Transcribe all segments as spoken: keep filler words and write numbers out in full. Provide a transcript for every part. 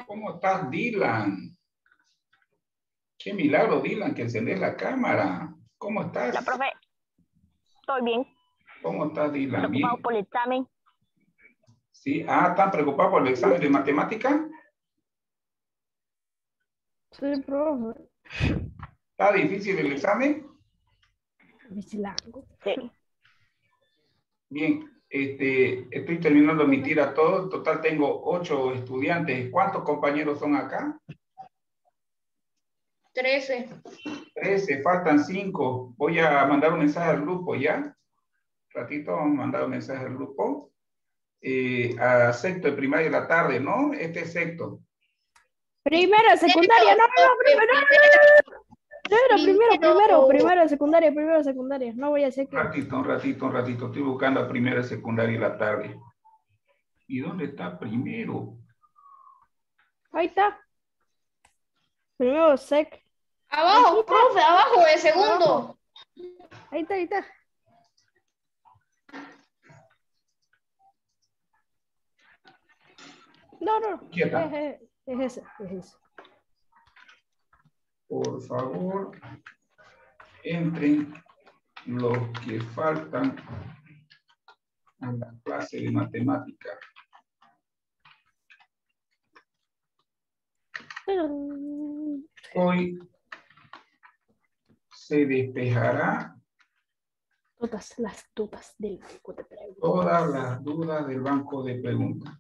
¿Cómo estás, Dylan? Qué milagro, Dylan, que encendés la cámara. ¿Cómo estás? La profe, estoy bien. ¿Cómo estás, Dylan? Preocupado Bien. por el examen. Sí, ah, ¿están preocupados por el examen de matemática? Sí, profe. ¿Está difícil el examen? Vigilando. Sí. Bien, este, estoy terminando de emitir a todos. En total tengo ocho estudiantes. ¿Cuántos compañeros son acá? Trece. Trece, faltan cinco. Voy a mandar un mensaje al grupo, ¿ya? Un ratito vamos a mandar un mensaje al grupo. Eh, a sexto de primaria de la tarde, ¿no? Este es sexto. Primero, secundaria, no, no, no, primero, primero, primero, primero, primero, secundaria, primero, secundaria. No voy a hacer Un que... ratito, un ratito, un ratito. Estoy buscando a primera, secundaria y la tarde. ¿Y dónde está primero? Ahí está. Primero, sec. Abajo, profe, abajo, el segundo. Abajo. Ahí está, ahí está. No, no, no. Quieta. Es, es, es ese, es ese. Por favor, entren los que faltan a la clase de matemática. Hoy se despejará Todas las dudas del banco de preguntas. todas las dudas del banco de preguntas.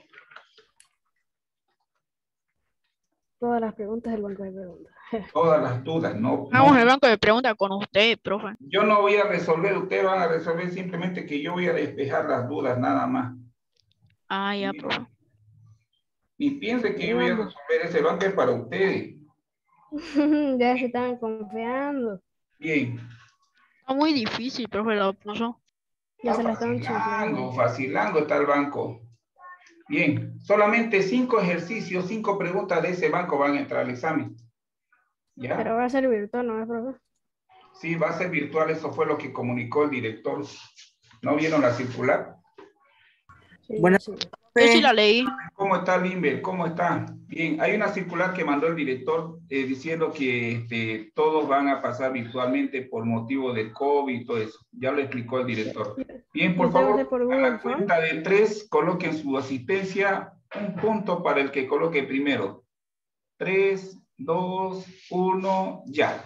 Todas las preguntas del banco de preguntas. Todas las dudas, no. Vamos no. al banco de preguntas con usted, profe. Yo no voy a resolver, ustedes van a resolver, simplemente que yo voy a despejar las dudas nada más. Ah, ya, profe. Y piense que yo voy a resolver ese banco es para ustedes. Ya se estaban confiando. Bien. Está muy difícil, profe, lo puso. Ya se Está la estaban vacilando, chiflando. vacilando está el banco. Bien, solamente cinco ejercicios, cinco preguntas de ese banco van a entrar al examen. ¿Ya? Pero va a ser virtual, ¿no es, profe? Sí, va a ser virtual, eso fue lo que comunicó el director. ¿No vieron la circular? Sí, Bueno, sí. Yo sí la leí. ¿Cómo está, Limber? ¿Cómo está? Bien, hay una circular que mandó el director eh, diciendo que este, todos van a pasar virtualmente por motivo del COVID y todo eso. Ya lo explicó el director. Bien, por Yo tengo que favor, hacer por a Google la Form. cuenta de tres, coloquen su asistencia. Un punto para el que coloque primero. Tres, dos, uno, ya.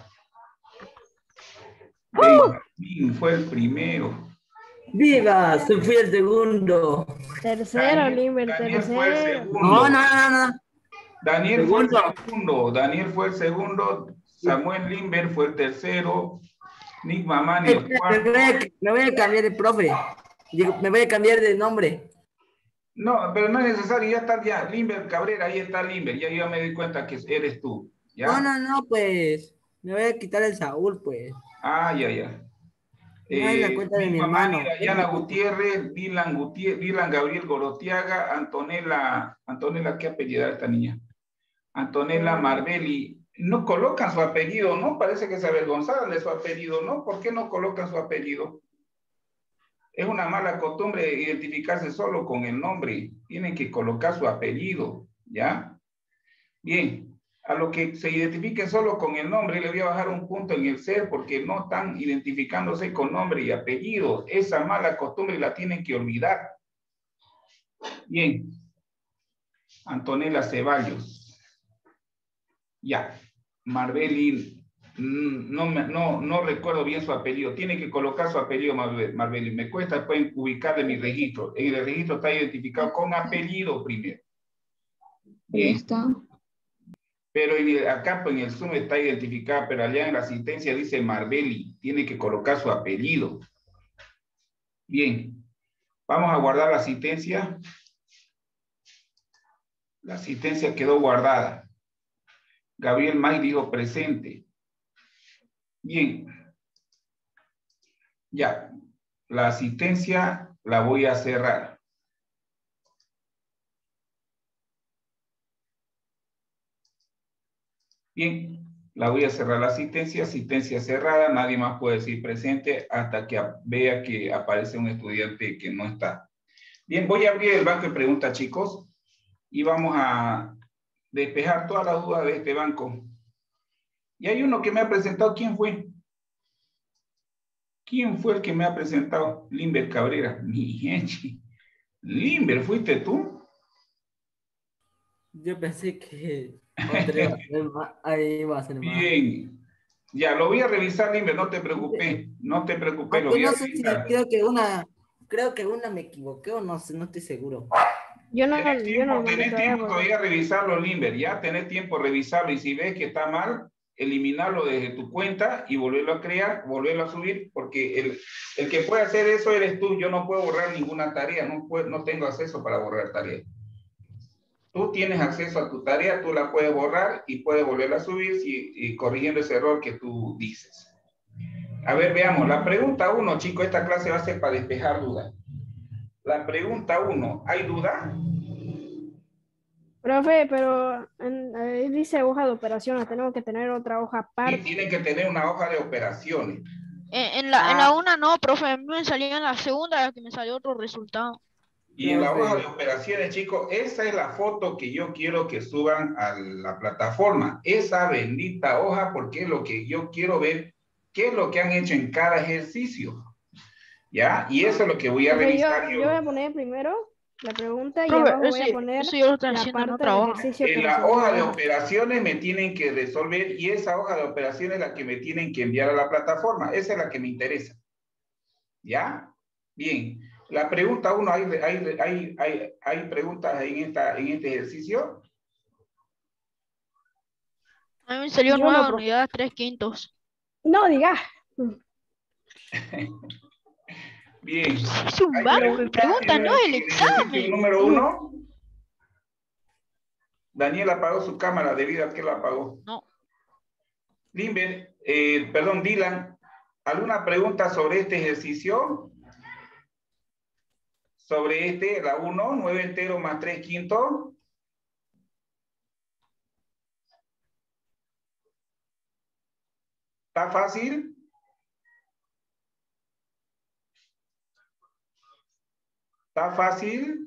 Benjamín fue el primero. ¡Viva! Se fui el segundo. Tercero, Daniel, Limber, Daniel fue el tercero. segundo. No, no, no, no. Daniel fue el Segundo. segundo. Daniel fue el segundo. Samuel Limber fue el tercero. Nick Mamani Me el voy, a, cuarto. me voy a cambiar de profe. Digo, me voy a cambiar de nombre. No, pero no es necesario, ya está ya. Limber Cabrera, ahí está Limber. Ya yo me di cuenta que eres tú. ¿Ya? No, no, no, pues. Me voy a quitar el Saúl, pues. Ah, ya, ya. No es la Eh, cuenta de mi Nick hermano. Mamani, Dayana Gutiérrez, Dylan Gutiérrez, Dylan Gabriel Gorotiaga, Antonella, Antonella, ¿qué apellida esta niña? Antonella Marbelli. No colocan su apellido, ¿no? Parece que se avergonzaron de su apellido, ¿no? ¿Por qué no colocan su apellido? Es una mala costumbre identificarse solo con el nombre. Tienen que colocar su apellido, ¿ya? Bien, a lo que se identifiquen solo con el nombre, le voy a bajar un punto en el ser porque no están identificándose con nombre y apellido. Esa mala costumbre la tienen que olvidar. Bien. Antonella Ceballos. Ya. Marbelli, no, no, no recuerdo bien su apellido. Tiene que colocar su apellido, Marbelli. Me cuesta pueden ubicar de mi registro. En el registro está identificado con apellido primero. Bien. Está. Pero en el, acá en el Zoom está identificado, pero allá en la asistencia dice Marbelli. Tiene que colocar su apellido. Bien. Vamos a guardar la asistencia. La asistencia quedó guardada. Gabriel May dijo presente. Bien. Ya. La asistencia la voy a cerrar. Bien. La voy a cerrar la asistencia. Asistencia cerrada. Nadie más puede decir presente hasta que vea que aparece un estudiante que no está. Bien. Voy a abrir el banco de preguntas, chicos. Y vamos a despejar todas las dudas de este banco. Y hay uno que me ha presentado, ¿quién fue? ¿Quién fue el que me ha presentado? Limber Cabrera. Mi gente. Limber, ¿fuiste tú? Yo pensé que otra iba a ser más- ahí iba a ser más. Bien. Ya, lo voy a revisar, Limber, no te preocupes. No te preocupes, lo Aunque voy a no sé si revisar. creo que una, creo que una me equivoqué o no sé, no estoy seguro. Yo no, Tenés yo no tiempo, lo mandé tenés todavía tiempo porque... todavía a revisarlo, Limber, ya tenés tiempo a revisarlo y si ves que está mal, eliminarlo desde tu cuenta y volverlo a crear, volverlo a subir, porque el, el que puede hacer eso eres tú. Yo no puedo borrar ninguna tarea, no, puedo, no tengo acceso para borrar tareas. Tú tienes acceso a tu tarea, tú la puedes borrar y puedes volverla a subir si, y corrigiendo ese error que tú dices. A ver, veamos, la pregunta uno, chicos, esta clase va a ser para despejar dudas. La pregunta uno, ¿hay duda? Profe, pero en- ahí dice hoja de operaciones, tenemos que tener otra hoja Y aparte. tienen que tener una hoja de operaciones. En, en la, en Ah, la una no, profe, a mí me salía en la segunda que me salió otro resultado. Y en la hoja de profe, operaciones, chicos, esa es la foto que yo quiero que suban a la plataforma. Esa bendita hoja, porque es lo que yo quiero ver, qué es lo que han hecho en cada ejercicio. ¿Ya? Y eso es lo que voy a Profe, yo, revisar yo voy yo. a poner primero la pregunta y Profe, abajo voy a ese, poner eso yo lo estoy la haciendo en parte otra del hoja. ejercicio que En la resolvió hoja de hoja. operaciones me tienen que resolver y esa hoja de operaciones es la que me tienen que enviar a la plataforma. Esa es la que me interesa. ¿Ya? Bien. La pregunta uno, ¿hay, hay, hay, hay, hay preguntas en, esta, en este ejercicio? A mí me salió Yo no, nueva profe. unidad tres quintos. No digas. Bien. Es un ¿Hay banco de preguntas preguntas, en no el, el en el ejercicio examen. número uno? Daniel apagó su cámara debido a que la apagó. No. Limber, eh, perdón, Dylan, ¿alguna pregunta sobre este ejercicio? Sobre este, la uno, nueve entero más tres quintos. ¿Está fácil? ¿Está fácil?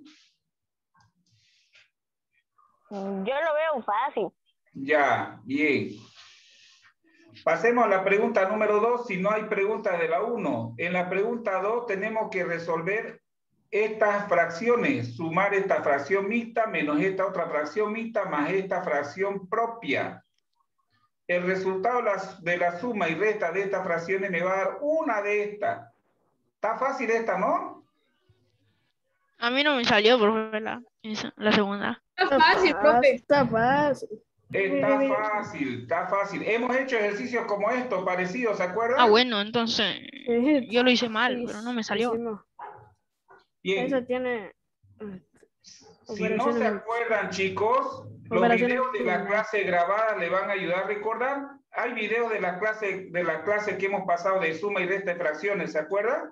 Yo lo veo fácil. Ya, bien. Pasemos a la pregunta número dos, si no hay pregunta de la uno. En la pregunta dos tenemos que resolver estas fracciones, sumar esta fracción mixta menos esta otra fracción mixta más esta fracción propia. El resultado de la, de la suma y resta de estas fracciones me va a dar una de estas. Está fácil esta, ¿no? A mí no me salió, profe, la, esa, la segunda. Está fácil, profe. Está fácil. Está fácil, está fácil. Hemos hecho ejercicios como estos, parecidos, ¿se acuerdan? Ah, bueno, entonces Sí, yo lo hice mal, sí, pero no me salió. hicimos. Bien. Eso tiene Si no se operaciones. acuerdan, chicos, los Operaciones videos de la finales. clase grabada le van a ayudar a recordar. Hay videos de la clase de la clase que hemos pasado de suma y resta de fracciones, ¿se acuerdan?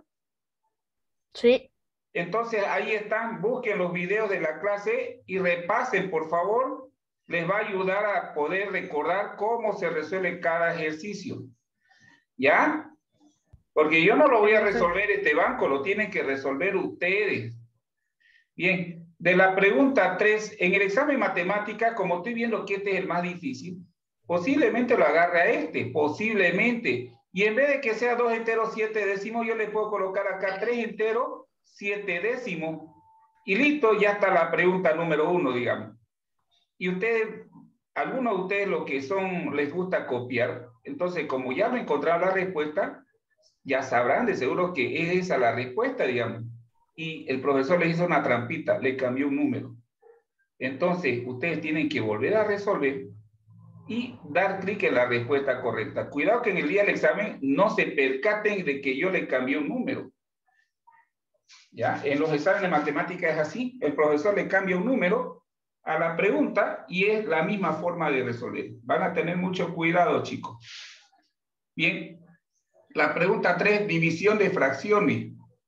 Sí. Entonces ahí están, busquen los videos de la clase y repasen, por favor. Les va a ayudar a poder recordar cómo se resuelve cada ejercicio. ¿Ya? Porque yo no lo voy a resolver este banco, lo tienen que resolver ustedes. Bien, de la pregunta tres, en el examen matemática, como estoy viendo que este es el más difícil, posiblemente lo agarre a este, posiblemente. Y en vez de que sea dos enteros, siete décimos, yo le puedo colocar acá tres enteros, siete décimos. Y listo, ya está la pregunta número uno, digamos. Y ustedes, algunos de ustedes lo que son, les gusta copiar. Entonces, como ya no encontraron la respuesta, ya sabrán de seguro que es esa la respuesta, digamos. Y el profesor les hizo una trampita, le cambió un número. Entonces, ustedes tienen que volver a resolver y dar clic en la respuesta correcta. Cuidado que en el día del examen no se percaten de que yo le cambié un número. ¿Ya? En los exámenes de matemáticas es así. El profesor le cambia un número a la pregunta y es la misma forma de resolver. Van a tener mucho cuidado, chicos. Bien. La pregunta tres, división de fracciones.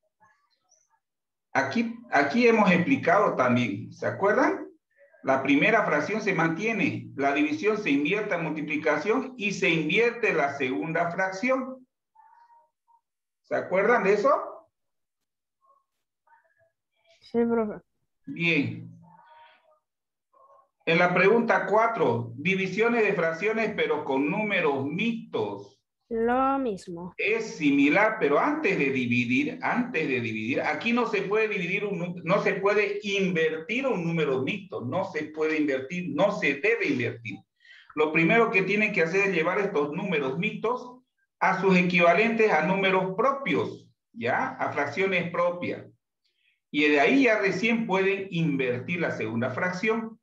Aquí, aquí hemos explicado también, ¿se acuerdan? La primera fracción se mantiene, la división se invierte en multiplicación y se invierte la segunda fracción. ¿Se acuerdan de eso? Sí, profe. Bien. En la pregunta cuatro, divisiones de fracciones pero con números mixtos. Lo mismo. Es similar, pero antes de dividir, antes de dividir, aquí no se puede dividir, un, no se puede invertir un número mixto, no se puede invertir, no se debe invertir. Lo primero que tienen que hacer es llevar estos números mixtos a sus equivalentes a números propios, ¿ya? A fracciones propias. Y de ahí ya recién pueden invertir la segunda fracción.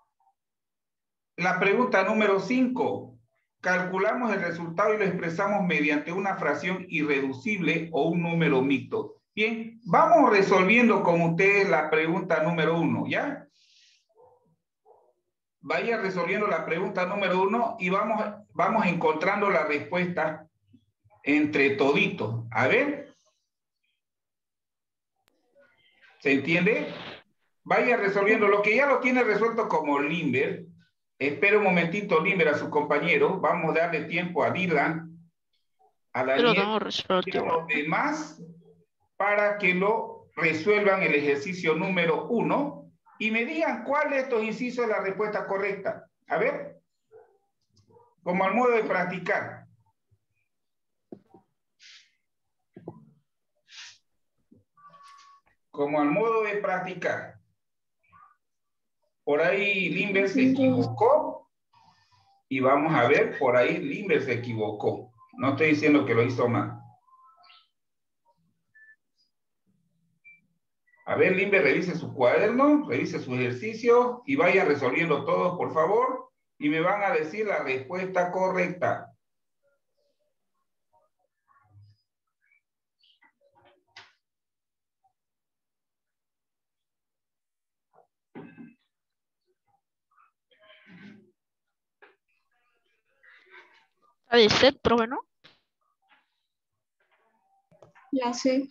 La pregunta número cinco. Calculamos el resultado y lo expresamos mediante una fracción irreducible o un número mixto. Bien, vamos resolviendo con ustedes la pregunta número uno, ¿ya? Vaya resolviendo la pregunta número uno y vamos, vamos encontrando la respuesta entre toditos. A ver. ¿Se entiende? Vaya resolviendo. Lo que ya lo tiene resuelto como Limber. Espera un momentito, Limber, a su compañero. Vamos a darle tiempo a Dylan, a Daniel y a los demás para que lo resuelvan el ejercicio número uno y me digan cuál de estos incisos es la respuesta correcta. A ver, como al modo de practicar. Como al modo de practicar. Por ahí Limber se equivocó. Y vamos a ver, por ahí Limber se equivocó. No estoy diciendo que lo hizo mal. A ver, Limber, revise su cuaderno, revise su ejercicio y vaya resolviendo todos, por favor. Y me van a decir la respuesta correcta. La de set, profe, ¿no? La C.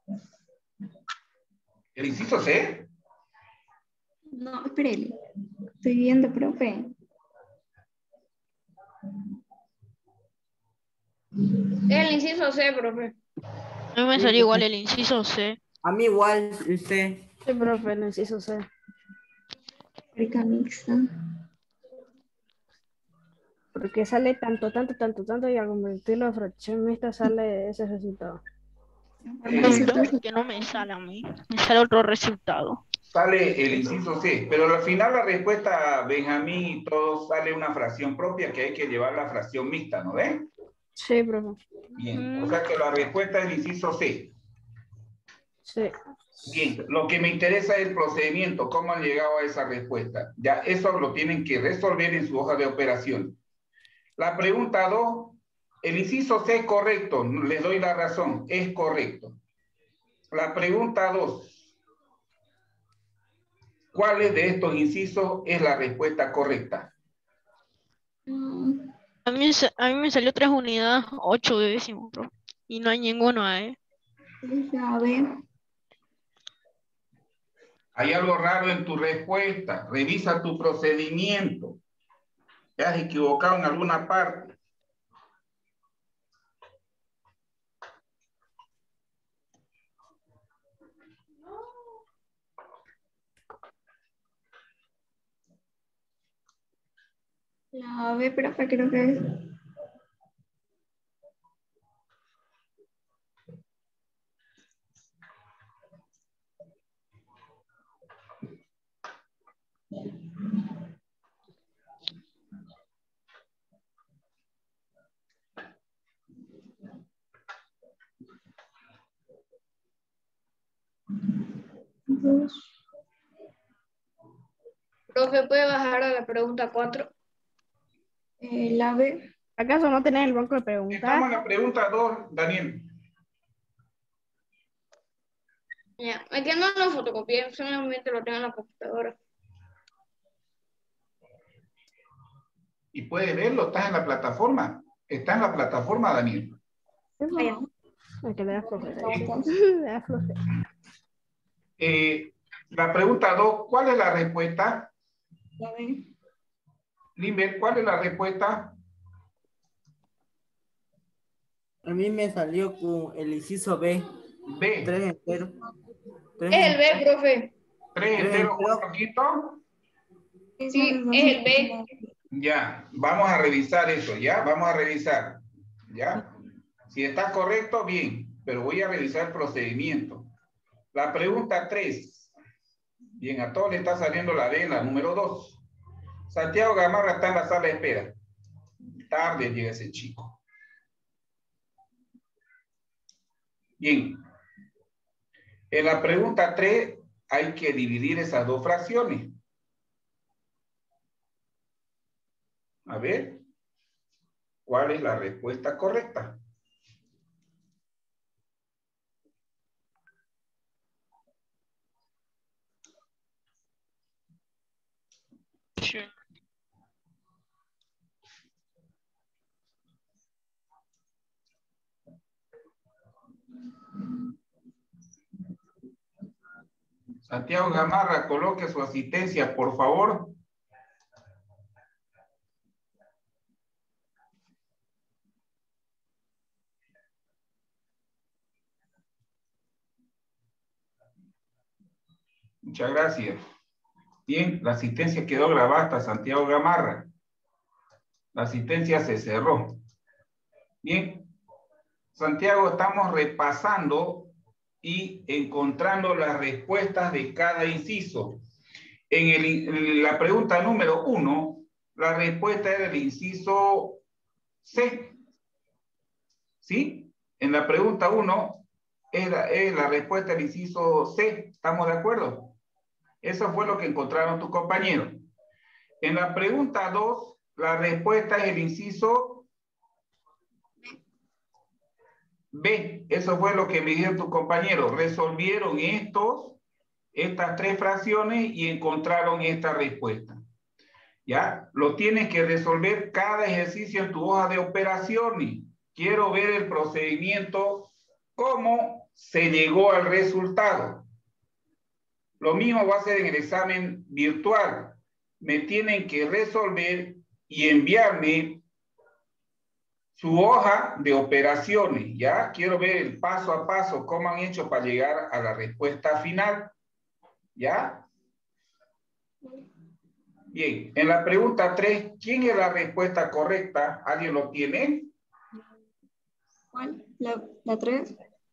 ¿El inciso C? No, espérele. Estoy viendo, profe. El inciso C, profe. A mí me salió igual el inciso C. A mí igual, usted. Sí, profe, el inciso C. Rica mixta. Porque sale tanto, tanto, tanto, tanto y al convertirlo a fracción mixta sale ese resultado. Eh, Que no me sale a mí. Me sale otro resultado. Sale el inciso C, pero al final la respuesta, Benjamín y todos, sale una fracción propia que hay que llevar la fracción mixta, ¿no ven? Sí, profe. Bien, o sea que la respuesta es el inciso C. Sí. Bien, lo que me interesa es el procedimiento, cómo han llegado a esa respuesta. Ya eso lo tienen que resolver en su hoja de operación. La pregunta dos, el inciso C es correcto, les doy la razón, es correcto. La pregunta dos, ¿cuáles de estos incisos es la respuesta correcta? A mí, a mí me salió tres unidades, ocho décimos, bro. Y no hay ninguno ahí. A ver. Hay algo raro en tu respuesta. Revisa tu procedimiento. ¿Te has equivocado en alguna parte? La B, profe, creo que es. Dos. Profe, ¿puede bajar a la pregunta cuatro? Eh, la B. ¿Acaso no tenés el banco de Estamos en preguntas? la pregunta dos, Daniel. Ya, es que no lo fotocopié, solamente lo tengo en la computadora. Y puedes verlo, estás en la plataforma. Está en la plataforma, Daniel. Vaya. Es que le das flojera. Le das flojera. Eh, la pregunta dos, ¿cuál es la respuesta? La B. Limber, ¿cuál es la respuesta? A mí me salió con el inciso B. B. Tres enteros. Tres Es el B, profe. ¿Tres enteros enteros. un poquito? Sí, es el B. Ya, vamos a revisar eso, ¿ya? Vamos a revisar, ¿ya? Si está correcto, bien, pero voy a revisar el procedimiento. La pregunta tres. Bien, a todos le está saliendo la D, la número dos. Santiago Gamarra está en la sala de espera. Tarde llega ese chico. Bien. En la pregunta tres hay que dividir esas dos fracciones. A ver, ¿cuál es la respuesta correcta? Sí. Santiago Gamarra, coloque su asistencia, por favor. Muchas gracias. Bien, la asistencia quedó grabada hasta Santiago Gamarra. La asistencia se cerró. Bien. Santiago, estamos repasando y encontrando las respuestas de cada inciso. En, el, en la pregunta número uno, la respuesta era el inciso C. ¿Sí? En la pregunta uno, era, es la respuesta del inciso C. ¿Estamos de acuerdo? Eso fue lo que encontraron tus compañeros. En la pregunta dos, la respuesta es el inciso B. Eso fue lo que me dijeron tus compañeros. Resolvieron estos, estas tres fracciones y encontraron esta respuesta. ¿Ya? Lo tienes que resolver cada ejercicio en tu hoja de operaciones. Quiero ver el procedimiento, cómo se llegó al resultado. Lo mismo va a ser en el examen virtual. Me tienen que resolver y enviarme su hoja de operaciones, ¿ya? Quiero ver el paso a paso, cómo han hecho para llegar a la respuesta final, ¿ya? Bien, en la pregunta tres, ¿quién es la respuesta correcta? ¿Alguien lo tiene? ¿Cuál? La, la tres.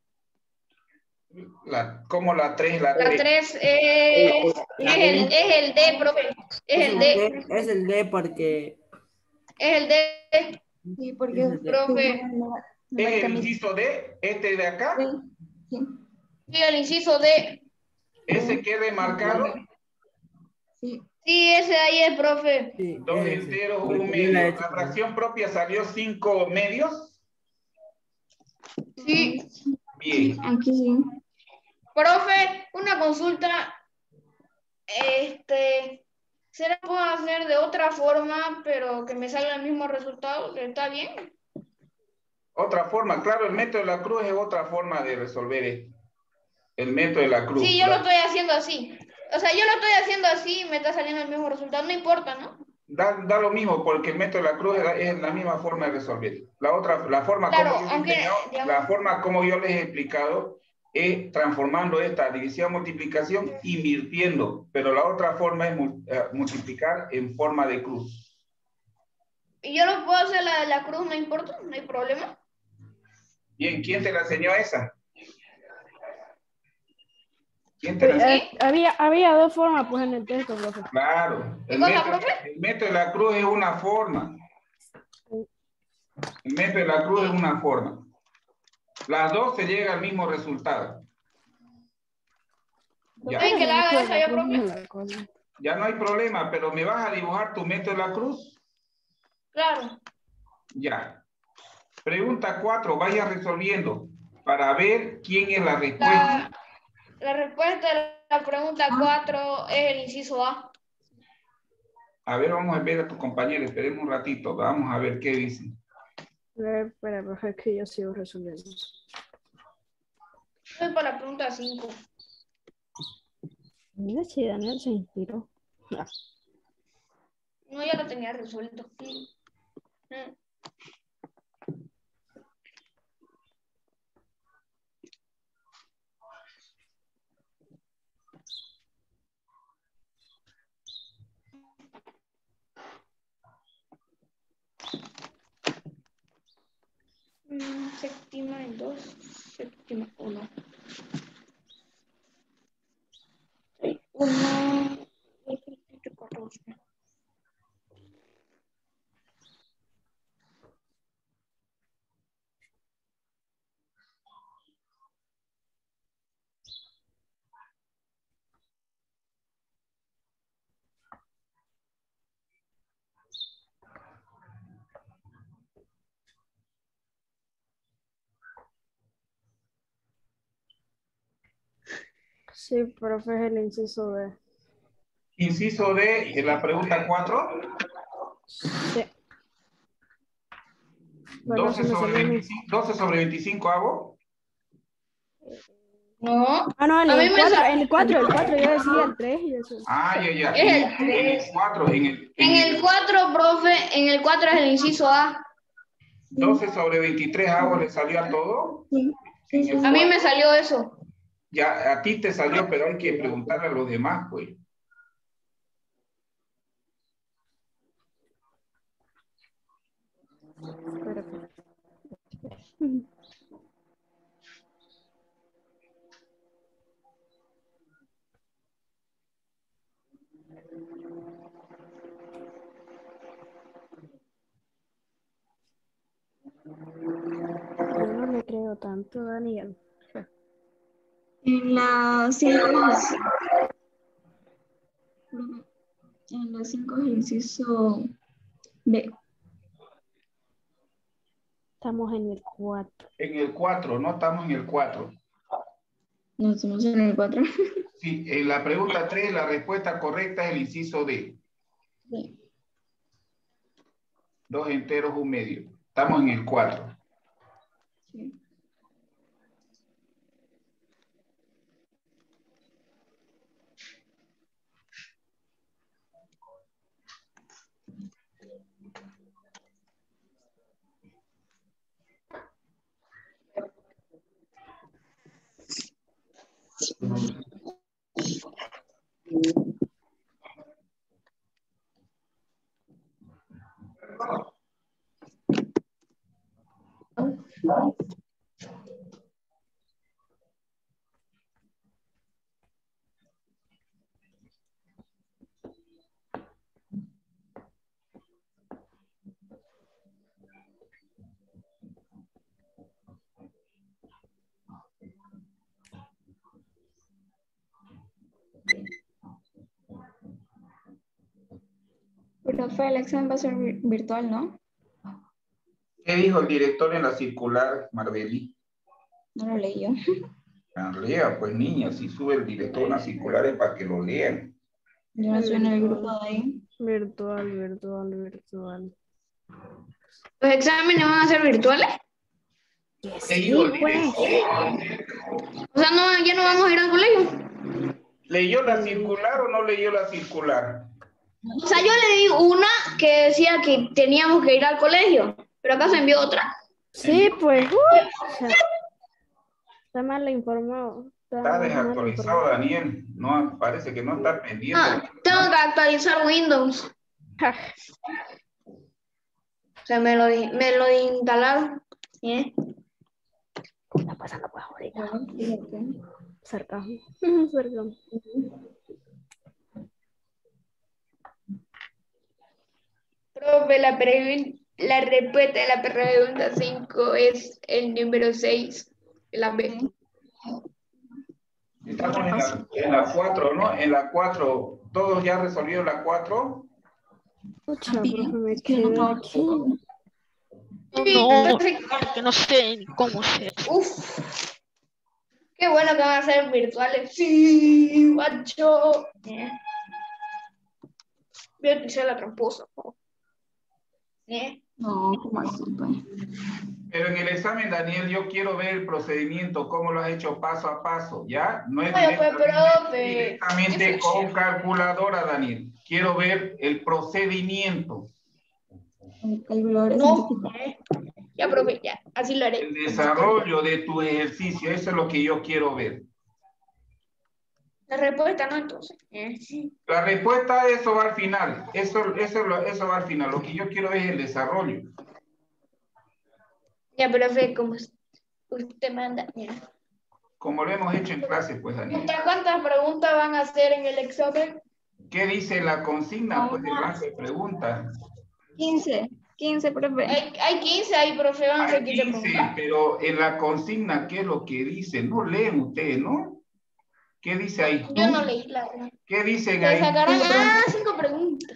La, ¿Cómo la tres? La La tres. tres es, La es, el, D es el D, profe. Es el D. D, es el D porque... Es el D, Sí, es porque el D. profe. ¿Es el inciso D? ¿Este de acá? Sí. Sí, el inciso D. ¿Ese que he remarcado? Sí. Sí, ese ahí es, profe. Sí, Dos es ese. enteros, Porque un yo la he medio. hecho ¿La también. fracción propia salió cinco medios? Sí. Bien. Aquí sí. Profe, una consulta. Este, ¿se la puedo hacer de otra forma, pero que me salga el mismo resultado? ¿Está bien? Otra forma, claro, el método de la cruz es otra forma de resolver esto. El método de la cruz. Sí, yo lo estoy haciendo así. O sea, yo lo estoy haciendo así y me está saliendo el mismo resultado. No importa, ¿no? Da, da lo mismo, porque el método de la cruz es la, es la misma forma de resolver. La otra, la forma Claro, como yo les he aunque, enseñado, digamos, la forma como yo les he explicado es transformando esta división multiplicación invirtiendo, pero la otra forma es mul- eh, multiplicar en forma de cruz. y yo lo puedo hacer la de la cruz, no importa, no hay problema. Bien, ¿quién te la enseñó esa? ¿Quién te la enseñó? Eh, había, había dos formas pues en el texto, profe. Claro, ¿Qué el cosa, método, profe? el método de la cruz es una forma. El método de la cruz es una forma. Las dos se llega al mismo resultado. Ya. ¿Quieren que la haga esa yo, profe? Ya no hay problema, pero ¿me vas a dibujar tu método de la cruz? Claro. Ya. Pregunta cuatro, vaya resolviendo para ver quién es la respuesta. La, la respuesta de la pregunta cuatro es el inciso A. A ver, vamos a ver a tu compañero, esperemos un ratito, vamos a ver qué dicen. Eh, espera, profe, es que yo sigo resolviendo. Voy para la pregunta cinco. Mira si Daniel se inspiró. No. No, ya lo tenía resuelto. Sí. Mm. Sí, profe, es el inciso D. Inciso D, en la pregunta cuatro. Sí. Bueno, doce se me sobre salió mi- veinticinco, doce sobre veinticinco hago. No. Ah, no, en A mí el me cuatro, sal- en el cuatro, el cuatro, yo decía el tres y eso. Ah, ya, ya. Es el En, en tres. el cuatro, en el, en En el el cuatro, profe, en el cuatro es el inciso A. doce sobre veintitrés hago, ¿le salió a todo? Sí. En el A mí me cuatro. salió eso. Ya, a ti te salió, pero hay que preguntarle a los demás, pues. Espérate. Yo no le creo tanto, Daniel. En la cinco es en la cinco es el inciso B. Estamos en el cuatro. En el cuatro, no estamos en el cuatro. No estamos en el cuatro. Sí, en la pregunta tres, la respuesta correcta es el inciso D. Sí. Dos enteros, un medio. Estamos en el cuatro. Sí. Profe, el examen va a ser vir- virtual, ¿no? ¿Qué dijo el director en la circular, Marbeli? No lo leí yo. Ah, lea, pues niña, si sube el director una circular es para que lo lean. Yo no estoy en el grupo de ahí. Virtual, virtual, virtual. ¿Los exámenes van a ser virtuales? Que ¿Qué dijo el sí, pues. director? O sea, no, ya no vamos a ir al colegio. ¿Leyó la circular o no leyó la circular? O sea, yo le di una que decía que teníamos que ir al colegio, pero acá se envió otra. Sí, pues. Uh, está mal informado. Está, Está mal desactualizado, informado. Daniel. No, parece que no está pendiente. Ah, tengo que actualizar Windows. O sea, me lo, di- me lo instalaron. ¿Eh? ¿Qué está pasando, pues, ahorita? Bueno, fíjate. Sarcasmo. Sarcasmo. Profe, la, pregun- la respuesta de la pregunta cinco es el número seis, la B. Estamos en la, en la cuatro, ¿no? En la cuatro. ¿Todos ya resolvieron la cuatro? Pucha, Bien, profe, me es que no quedé trabajo. aquí. No, porque no sé ni cómo se hace. Uf, qué bueno que van a ser virtuales. Sí, macho. ¿Eh? Voy a utilizar la tramposa. po. ¿Eh? No, ¿cómo así, pues? Pero en el examen, Daniel, yo quiero ver el procedimiento, cómo lo has hecho paso a paso, ¿ya? No es Oye, pues, directamente, profe. directamente con calculadora, Daniel. Quiero ver el procedimiento, El calculador No. científico. ¿Eh? Ya, profe, ya. Así lo haré. el desarrollo de tu ejercicio. Eso es lo que yo quiero ver. La respuesta no, entonces. ¿Eh? La respuesta a eso va al final. Eso, eso, lo- eso va al final. Lo que yo quiero ver es el desarrollo. Ya, profe, como usted manda. Ya. Como lo hemos hecho en clase, pues, Daniel. ¿Cuántas- ¿Cuántas preguntas van a hacer en el examen? ¿Qué dice la consigna? Pues el banco de preguntas. quince. quince, profe. Hay, hay quince ahí, profe, van a hacer Hay quince quince, preguntas. pero en la consigna, ¿qué es lo que dice? No leen ustedes, ¿no? ¿Qué dice ahí? Yo no leí la verdad. ¿Qué dicen Se ahí? sacarán ah, cinco preguntas.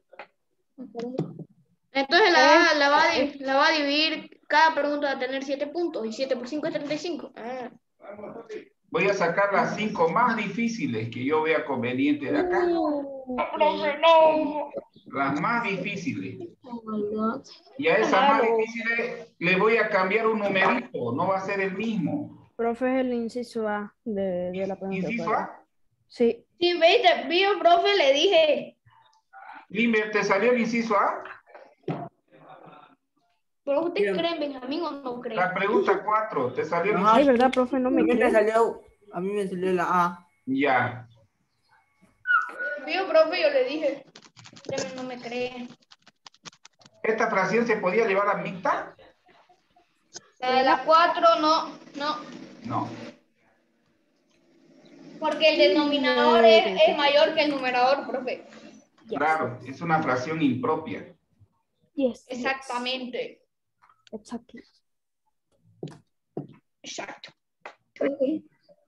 Entonces la, va- la, va a, di- la va a dividir, cada pregunta va a tener siete puntos y siete por cinco es treinta y cinco. Ah. Voy a sacar las cinco más difíciles que yo vea conveniente de acá. Las más difíciles. Oh my God. Y a esas más difíciles le voy a cambiar un numerito. No va a ser el mismo. Profe, es el inciso A de, de la pregunta. ¿Inciso A? Sí. Sí, veis, vio, profe, le dije. Limber, ¿te salió el inciso A? ¿Pero usted Bien. cree en Benjamín o no cree? La pregunta cuatro, ¿te salió el Ajá. Ay, inciso? ¿verdad, profe? No A me mí me cree. salió, a mí me salió la A. Ya. Vio, profe, yo le dije. Usted no me cree. ¿Esta fracción se podía llevar a mixta? La de la cuatro, no, no. No. Porque el denominador es, es mayor que el numerador, profe. Yes. Claro, es una fracción impropia. Yes. Exactamente. Exacto. Exacto. Ok.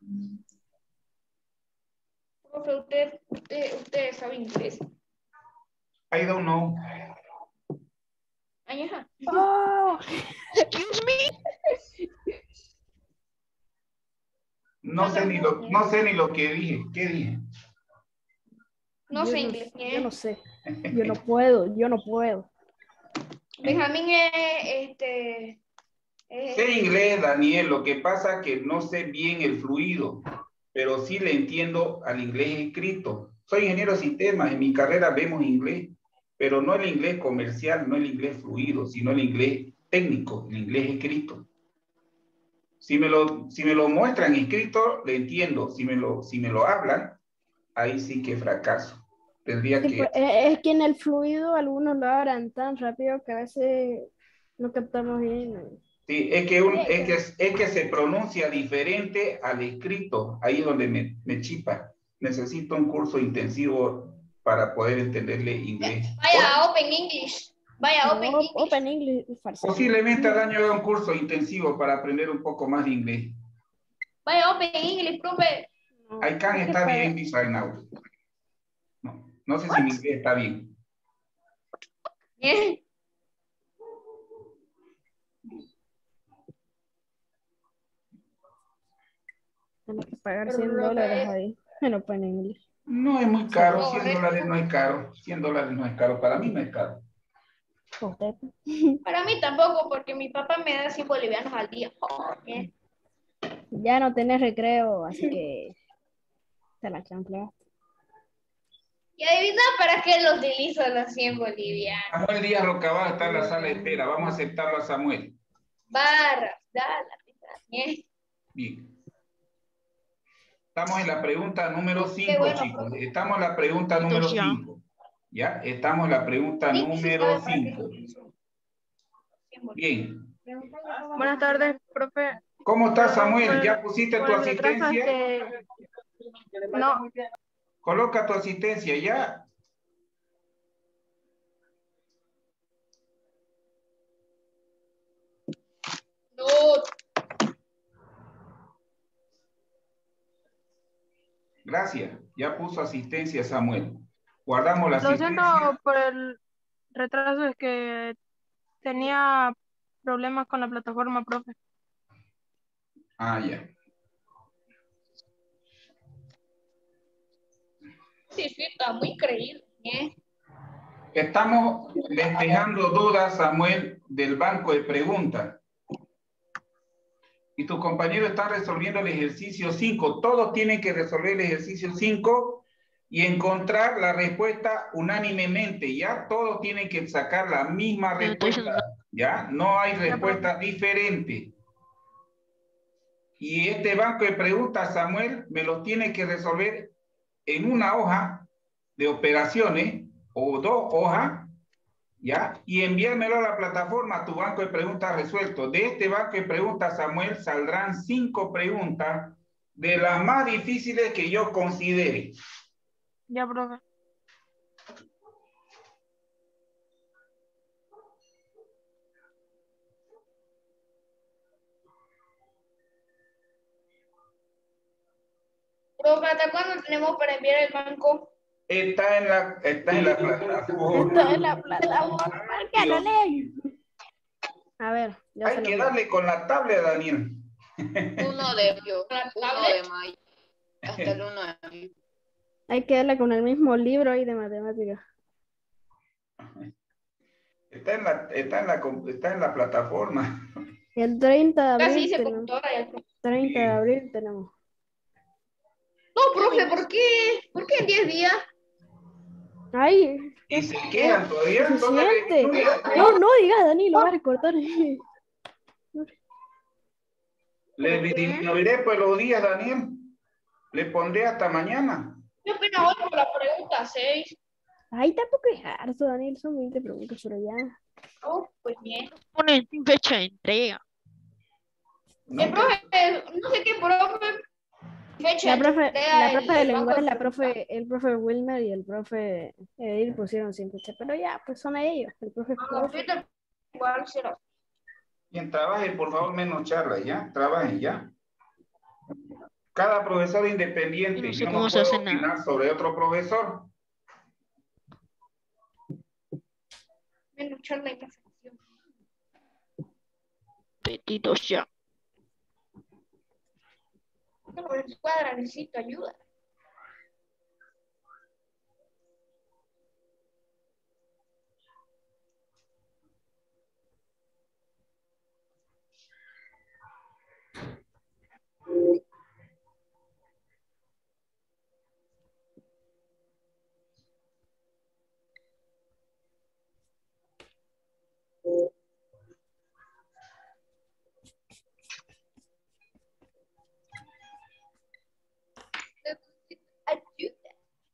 Profe, usted, usted, usted sabe inglés. I don't know. Ay, ajá. Oh, Excuse me. No sé ni lo, no sé ni lo que dije. ¿Qué dije? No yo sé no- inglés. Yo no sé. Yo no puedo. Yo no puedo. Benjamín es, este... es- Sé inglés, Daniel, lo que pasa es que no sé bien el fluido, pero sí le entiendo al inglés escrito. Soy ingeniero de sistemas, en mi carrera vemos inglés, pero no el inglés comercial, no el inglés fluido, sino el inglés técnico, el inglés escrito. Si me lo, si me lo muestran escrito, le entiendo. Si me lo, si me lo hablan, ahí sí que fracaso. Tendría Sí, que... pues, es es que en el fluido algunos lo hablan tan rápido que a veces no captamos bien. Sí, es que, un, es, que, es que se pronuncia diferente al escrito. Ahí es donde me, me chipa. Necesito un curso intensivo para poder entenderle inglés. Vaya, Open English. Vaya, No, Open English. Open English es falso. Posiblemente al año haga un curso intensivo para aprender un poco más de inglés. Vaya, Open English, profe. No, I can es que está para- bien this right now. No, no sé si mi inglés está bien. Bien. Tienes que pagar cien dólares ahí en Open English. No es muy caro, cien Correcto. dólares no es caro. cien dólares no es caro, para mí no es caro. Usted. Para mí tampoco, porque mi papá me da cien bolivianos al día. Oh, bien. Ya no tenés recreo, así que te la chancleaste. Y adivina para qué lo utilizo los cien bolivianos. Samuel Díaz Rocabal está en la sala de espera. Vamos a aceptarlo a Samuel. Barras, dale. Bien. Bien. Estamos en la pregunta número cinco, bueno, chicos. Estamos en la pregunta número ya. cinco. ¿Ya? Estamos en la pregunta Sí, sí, número sabe para qué cinco. lo utilizo. cien bolivianos. Bien. Buenas tardes, profe. ¿Cómo estás, Perdón Samuel? por- ¿Ya pusiste por tu el retraso, asistencia? este, No, Coloca tu asistencia ya. No, Gracias. Ya puso asistencia, Samuel. Guardamos la lo siento asistencia. por el retraso, es que tenía problemas con la plataforma, profe. Ah, ya. sí, sí, está muy creíble. Bien. Estamos despejando dudas, Samuel, del banco de preguntas. Y tus compañeros están resolviendo el ejercicio cinco. Todos tienen que resolver el ejercicio cinco y encontrar la respuesta unánimemente. Ya todos tienen que sacar la misma Pero estoy respuesta. Ya no hay profe. respuesta diferente. Y este banco de preguntas, Samuel, me los tiene que resolver en una hoja de operaciones o dos hojas, ¿ya? Y enviármelo a la plataforma, tu banco de preguntas resuelto. De este banco de preguntas, Samuel, saldrán cinco preguntas de las más difíciles que yo considere. Ya, profe. Profe, ¿hasta cuándo tenemos para enviar el banco? Está en la, está en la plataforma. Esto es la plataforma. ¿Qué no leen? A ver, ya Hay se lo que veo. darle con la tablet, Daniel. uno de mayo. uno de mayo. Hasta el uno de mayo. Hay que darle con el mismo libro ahí de matemáticas. Está en la, está en la, com- está en la plataforma. El treinta de Casi abril hice tenemos. computadora ya. treinta de abril tenemos. No, profe, ¿por qué? ¿Por qué en diez días? Ay, Y se quedan todavía. suficiente. Entonces, No, no digas, Dani, lo vas a recortar. le disminuiré pues los días, Daniel. Le pondré hasta mañana. Yo apenas voy por la pregunta seis. Ay, tampoco es harto, Daniel, son veinte preguntas, pero ya. Oh, pues bien. Ponen fecha de entrega. No, El profe, no sé qué profe. Fecha La profe, de entrega, la el- profe de el banco lenguaje, de la profe, el profe Wilmer y el profe Edil pusieron sin fecha, pero ya, pues son ellos. El profe Ah, no, Peter, igual será. quien trabaje, por favor, menos charla, ¿ya? Trabajen, ¿ya? Cada profesor independiente. No sé Yo cómo no se puedo hace nada. opinar sobre otro profesor. Menos charla y perfección. Petitos ya. No, por escuadra necesito ayuda. Necesito ayuda.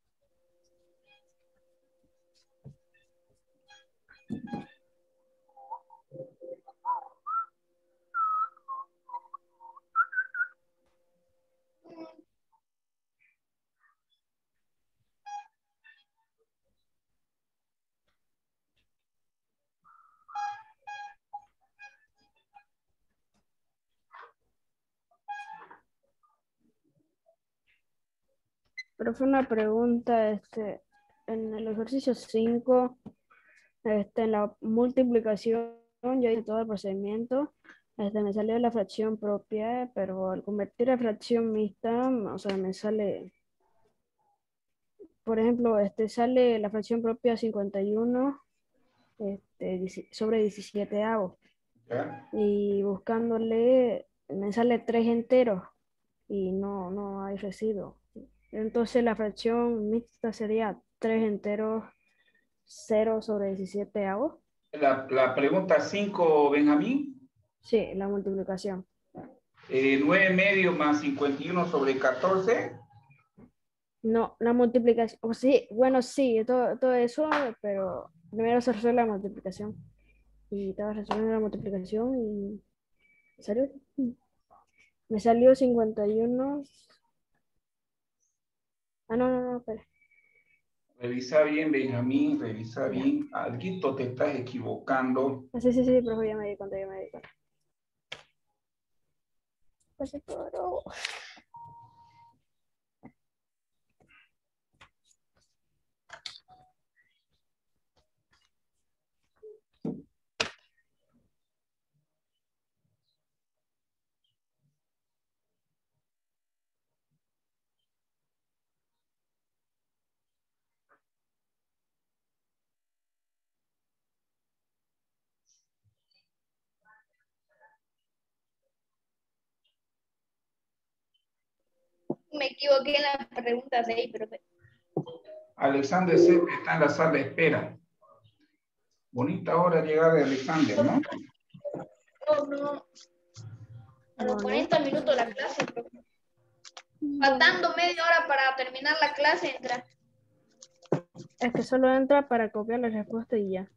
Pero fue una pregunta, este, en el ejercicio cinco, este, en la multiplicación, yo hice todo el procedimiento, este, me salió la fracción propia, pero al convertir a fracción mixta, o sea, me sale, por ejemplo, este, sale la fracción propia cincuenta y uno este, dieci- sobre diecisiete avos, ¿Ya? y buscándole, me sale tres enteros, y no, no hay residuo. Entonces la fracción mixta sería tres enteros cero sobre diecisiete avos. La, la pregunta cinco, Benjamín. Sí, la multiplicación. Eh, nueve medio más cincuenta y uno sobre catorce. No, la multiplicación. O sí, bueno, sí, todo, todo eso, pero primero se resuelve la multiplicación. Y estaba resolviendo la multiplicación y me salió. Me salió cincuenta y uno. Ah, no, no, no, espera. Revisa bien, Benjamín, revisa Ya. bien. Alguito te estás equivocando. Ah, sí, sí, sí, pero ya me di cuenta, ya me di cuenta. Pues sí, pero... Me equivoqué en la pregunta seis, profe. Alexander C. está en la sala de espera. Bonita hora llegar de Alexander, ¿no? No, no. A los No, cuarenta minutos de la clase, profe. Faltando media hora para terminar la clase, entra. es que solo entra para copiar la respuesta y ya.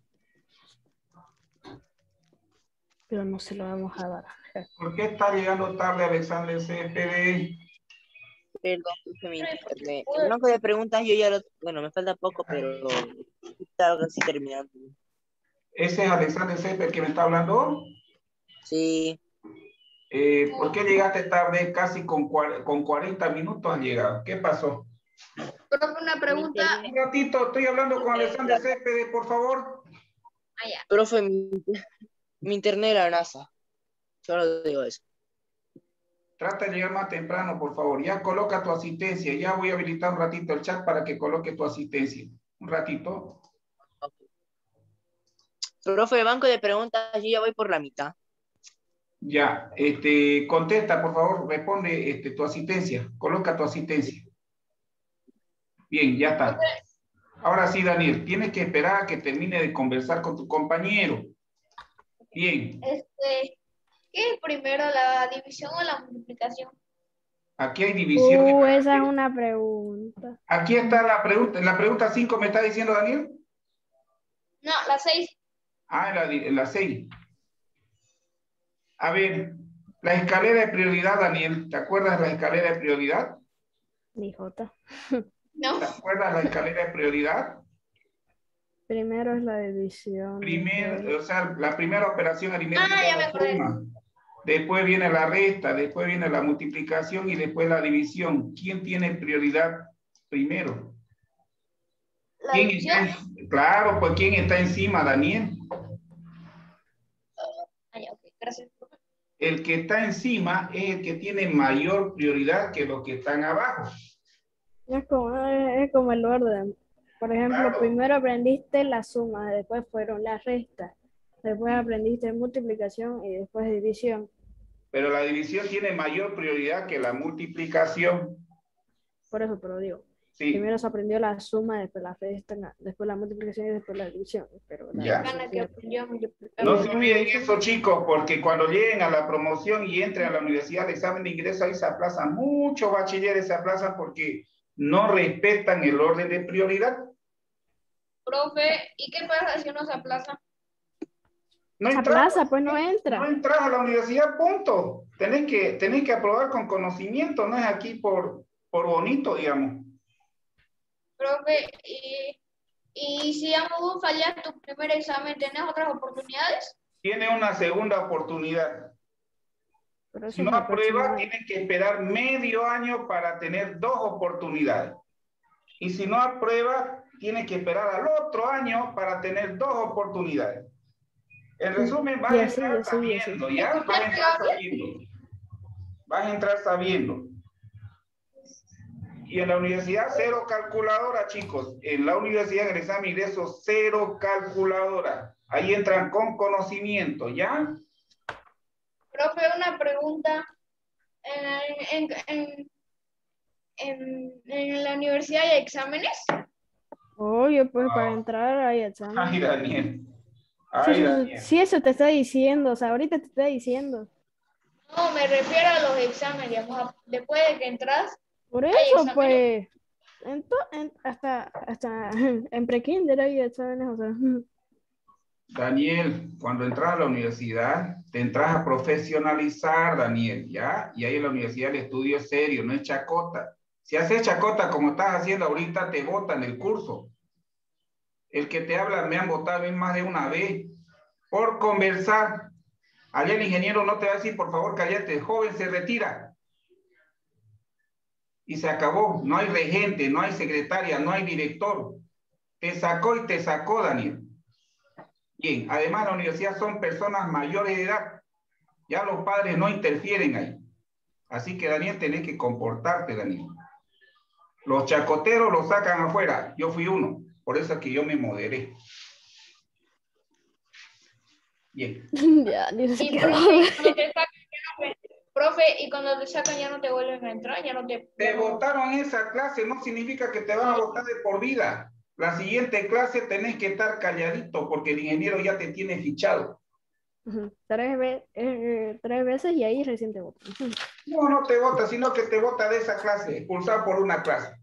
Pero no se lo vamos a dar. ¿Por qué está llegando tarde Alexander C P D? Perdón, puse mi internet. El banco de preguntas yo ya lo... Bueno, me falta poco, pero está casi terminando. ¿Ese es Alexander C P el que me está hablando? Sí, Eh, ¿Por qué llegaste tarde? Casi con, cua- con cuarenta minutos has llegado. ¿Qué pasó? Profe, una pregunta. Un ratito, estoy hablando con Alexander C P D, por favor. Allá. profe, mi, mi internet era NASA. Solo digo eso. Trata de llegar más temprano, por favor. Ya coloca tu asistencia. Ya voy a habilitar un ratito el chat para que coloque tu asistencia. Un ratito. Profe, banco de preguntas, yo ya voy por la mitad. Ya, este, contesta, por favor, responde este, tu asistencia. Coloca tu asistencia. Bien, ya está. Ahora sí, Daniel, tienes que esperar a que termine de conversar con tu compañero. Bien. Este, ¿qué es primero, la división o la multiplicación? Aquí hay división. Uh, esa es una pregunta. Aquí está la pregunta. En la pregunta cinco me está diciendo Daniel. No, la seis. Ah, en la, en la seis. A ver, la escalera de prioridad, Daniel. ¿Te acuerdas de la escalera de prioridad? Mi Jota. No. ¿Te acuerdas de la escalera de prioridad? Primero es la división. Primer, después- o sea, la primera operación aritmética Ah, ya es me la acordé. suma. Después viene la resta, después viene la multiplicación y después la división. ¿Quién tiene prioridad primero? La ¿Quién división. está en- claro, pues ¿quién está encima, Daniel? Ah, ya, ok, gracias. El que está encima es el que tiene mayor prioridad que los que están abajo. Es como, es es como el orden. Por ejemplo, Claro. primero aprendiste la suma, después fueron las restas, después aprendiste multiplicación y después división. Pero la división tiene mayor prioridad que la multiplicación. Por eso, pero digo, Sí, primero se aprendió la suma, después la resta, la- después la multiplicación y después la división. Pero la Ya. división Gana que sí- aprendió a multiplicar. no Y se después olviden división. eso, chicos, porque cuando lleguen a la promoción y entren a la universidad, el examen de ingreso, ahí se aplazan. Muchos bachilleres se aplazan porque no respetan el orden de prioridad. Profe, ¿y qué pasa si uno se aplaza? No Se entras, aplaza, pues no no entra. entras a la universidad, punto. Tenés que, tenés que aprobar con conocimiento, no es aquí por, por bonito, digamos. Profe, y, y si aún fallas tu primer examen, ¿tenés otras oportunidades? Tiene una segunda oportunidad. Pero eso Si es no el próximo aprueba, año. tiene que esperar medio año para tener dos oportunidades. Y si no aprueba, tiene que esperar al otro año para tener dos oportunidades. En resumen, vas Y a así, entrar y así, y así. sabiendo, ¿ya? Vas a entrar sabiendo. Vas a entrar sabiendo. Y en la universidad, cero calculadora, chicos. En la universidad, en el examen de ingreso, cero calculadora. Ahí entran con conocimiento, ¿ya? Profe, una pregunta. En, en, en, en, en la universidad hay exámenes. Oye, pues para entrar hay examen. Ay, Daniel. Si Ay, eso, Daniel. si eso te está diciendo, o sea, ahorita te está diciendo. No, me refiero a los exámenes, digamos, después de que entras. Por ¿Hay eso, exámenes? pues, en to- en- hasta, hasta en prekinder hay exámenes, o sea. Daniel, cuando entras a la universidad, te entras a profesionalizar, Daniel, ¿ya? Y ahí en la universidad el estudio es serio, no es chacota. Si haces chacota como estás haciendo ahorita, te botan el curso. El que te habla, me han votado en más de una vez por conversar. Allá el ingeniero no te va a decir, por favor, cállate, el joven se retira. Y se acabó. No hay regente, no hay secretaria, no hay director. Te sacó y te sacó, Daniel. Bien, además la universidad son personas mayores de edad. Ya los padres no interfieren ahí. Así que, Daniel, tenés que comportarte, Daniel. Los chacoteros los sacan afuera. Yo fui uno. Por eso es que yo me moderé. Bien. Ya, ni sé Y qué profe, va. y cuando te sacan, ya no te- profe, y cuando te sacan ya no te vuelven a entrar, ya no te... Te ya no- votaron esa clase, no significa que te van a votar de por vida. La siguiente clase tenés que estar calladito porque el ingeniero ya te tiene fichado. Ujú. Tres, ve- eh, tres veces y ahí recién te votan. Ujú. No, no te vota, sino que te vota de esa clase, expulsado por una clase.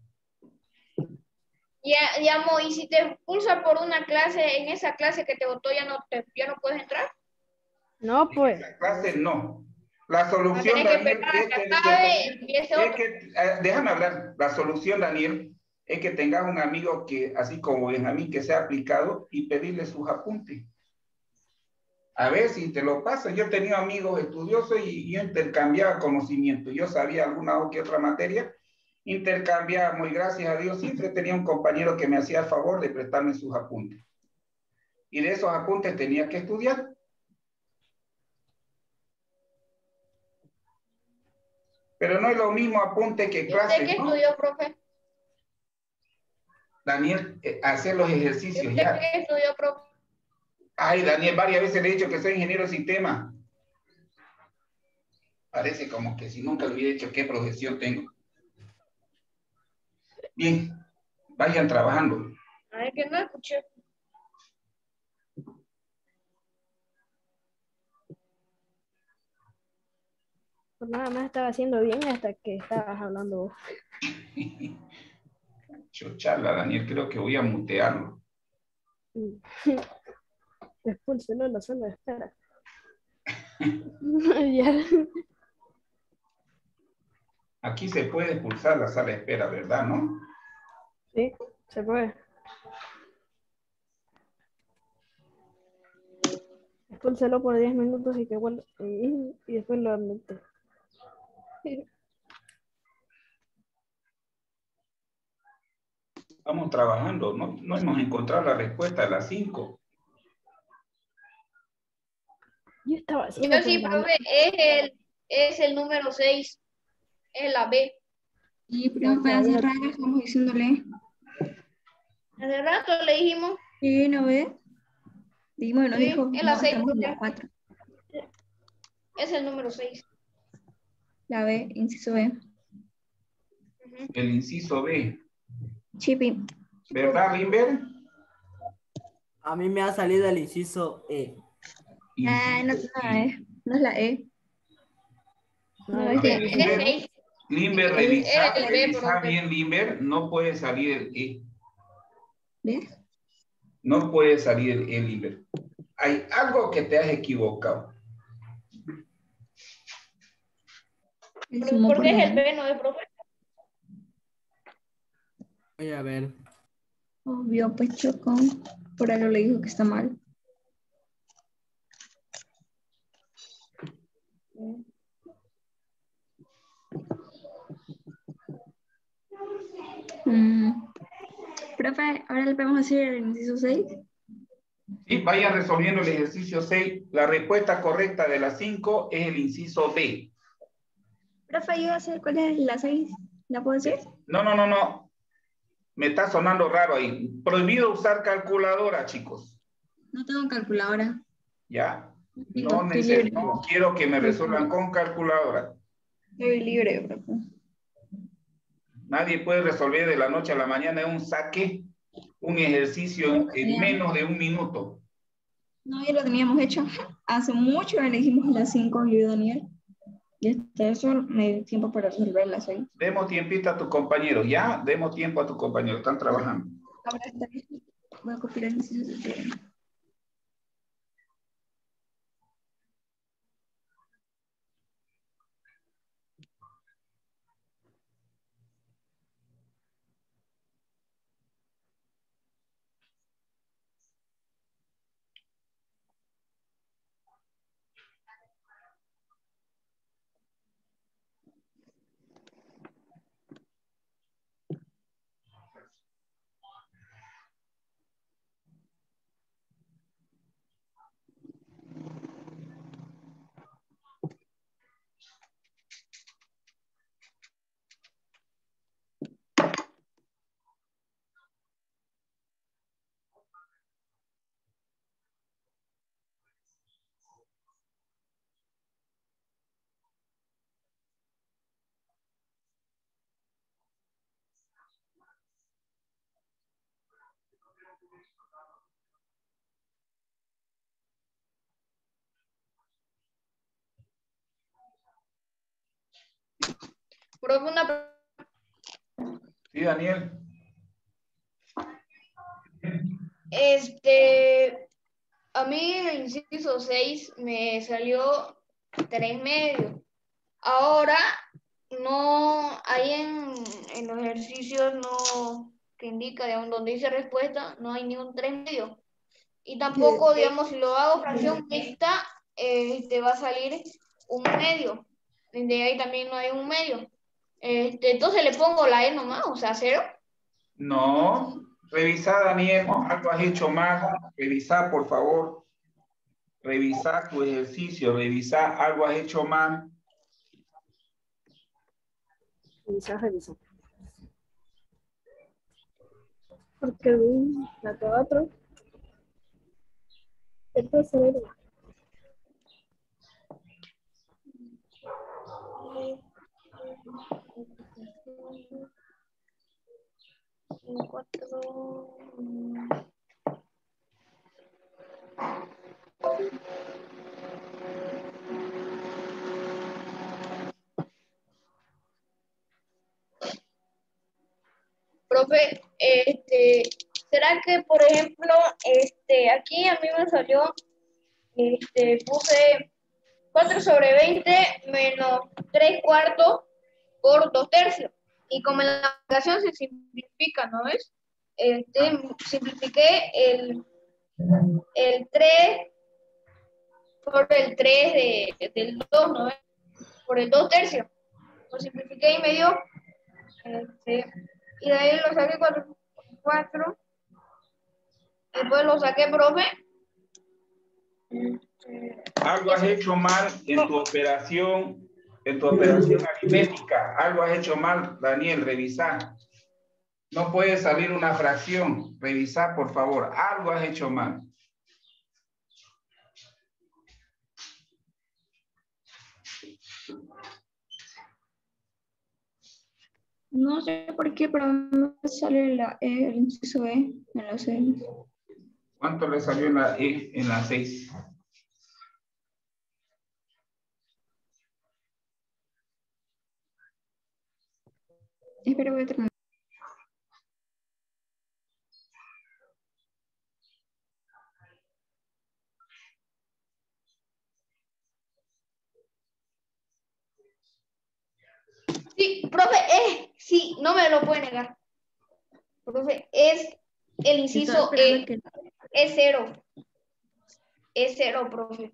Ya, ya, Mo, y si te expulsa por una clase, en esa clase que te votó ya no, te, ya no puedes entrar. No, pues. La clase no. La Va a solución, tener que Daniel, esperar a es que que, acabe, empiece es otro. que eh, déjame hablar. La solución, Daniel, es que tengas un amigo que, así como Benjamín, que sea aplicado y pedirle sus apuntes. A ver si te lo pasa. Yo he tenido amigos estudiosos y yo intercambiaba conocimiento. Yo sabía alguna o que otra materia, intercambiábamos y gracias a Dios siempre tenía un compañero que me hacía el favor de prestarme sus apuntes. Y de esos apuntes tenía que estudiar. Pero no es lo mismo apunte que ¿Y usted clase, qué ¿no? estudió, profe? Daniel, eh, hacer los ¿Y ejercicios usted ya. qué estudió, profe? Ay, Daniel, varias veces le he dicho que soy ingeniero de sistema. Parece como que si nunca le hubiera dicho qué profesión tengo. Bien, vayan trabajando. A ver, que no escuché. Pues nada más estaba haciendo bien hasta que estabas hablando vos. Chochala, Daniel, creo que voy a mutearlo. Expúlselo en la sala de espera. Ya. Aquí se puede expulsar la sala de espera, ¿verdad, no? Sí, se puede. Expúlselo por diez minutos y que vuelva. Y, y después lo admite. Vamos trabajando, no, no hemos encontrado la respuesta a las cinco. Yo estaba haciendo. Yo sí, profe, es el, es el número seis. Es la B. Y profe, hace rato estamos diciéndole. Hace rato le dijimos. Sí, ¿no ve? Dijimos, nos Sí, dijo, es la no, seis, estamos en la profe. cuatro. Es el número seis. La B, inciso B. El inciso B. Chipi. ¿Verdad, Limber? A mí me ha salido el inciso E. Ah, no, Inciso no, E. es, no es la E. No, No, es A ver, de Es Limber, seis. Limber, E. revisa, Es el B, revisa profe. bien, Limber, no puede salir el E. ¿Ves? No puede salir el E, Limber. Hay algo que te has equivocado. El ¿Por, sumo por por qué la es el E. B, no es, profe? Voy a ver. Obvio, pues chocó. Por algo le dijo que está mal. Mm. Profe, ahora le podemos hacer el inciso seis. Sí, vayan resolviendo el ejercicio seis. La respuesta correcta de las cinco es el inciso B. Profe, yo sé cuál es la seis. ¿La puedo decir? No, no, no, no. Me está sonando raro ahí. Prohibido usar calculadora, chicos. No tengo calculadora. ¿Ya? Digo, No, estoy neces- libre. no quiero que me resuelvan con calculadora. Estoy libre, profe. Nadie puede resolver de la noche a la mañana un saque, un ejercicio en, en menos de un minuto. No, ya lo teníamos hecho hace mucho, le dijimos a las cinco yo y Daniel. Y hasta eso me dio tiempo para resolver las seis. Demos tiempito a tus compañeros, ¿ya? Demos tiempo a tus compañeros, están trabajando. Ahora está bien. Voy a copiar el inciso siete. Profe, una Sí, Daniel. Este, a mí el inciso seis me salió tres medios. Ahora, no, hay en, en los ejercicios no, que indica, digamos, donde dice respuesta, no hay ni un tres medios. Y tampoco, digamos, si lo hago fracción mixta, eh, te va a salir un medio. De ahí también no hay un medio. Este, entonces le pongo la E nomás, o sea, cero. No. Revisa, Daniel, algo has hecho mal. Revisa, por favor. Revisa tu ejercicio. Revisa, algo has hecho mal. Revisar, revisar. Porque un dato otro. Entonces, Cuatro. Profe, este, ¿será que, por ejemplo, este, aquí a mí me salió, este, puse cuatro sobre veinte menos tres cuartos por dos tercios? Y como en la aplicación se simplifica, ¿no ves? Este, simplifiqué el, el tres por el tres de, del dos, ¿no ves? Por el dos tercios. Lo simplifiqué y me dio, este, y de ahí lo saqué cuatro, cuatro. Después lo saqué, profe. Algo has hecho mal en tu operación, en tu operación aritmética. Algo has hecho mal, Daniel, revisa. No puede salir una fracción. Revisa, por favor. Algo has hecho mal. No sé por qué, pero no me sale la, E, el inciso E en la seis. ¿Cuánto le salió en la E en la seis? Espera, voy a terminar. Sí, profe, eh, sí, no me lo puede negar. Profe, es el inciso E. Que... Es cero. Es cero, profe.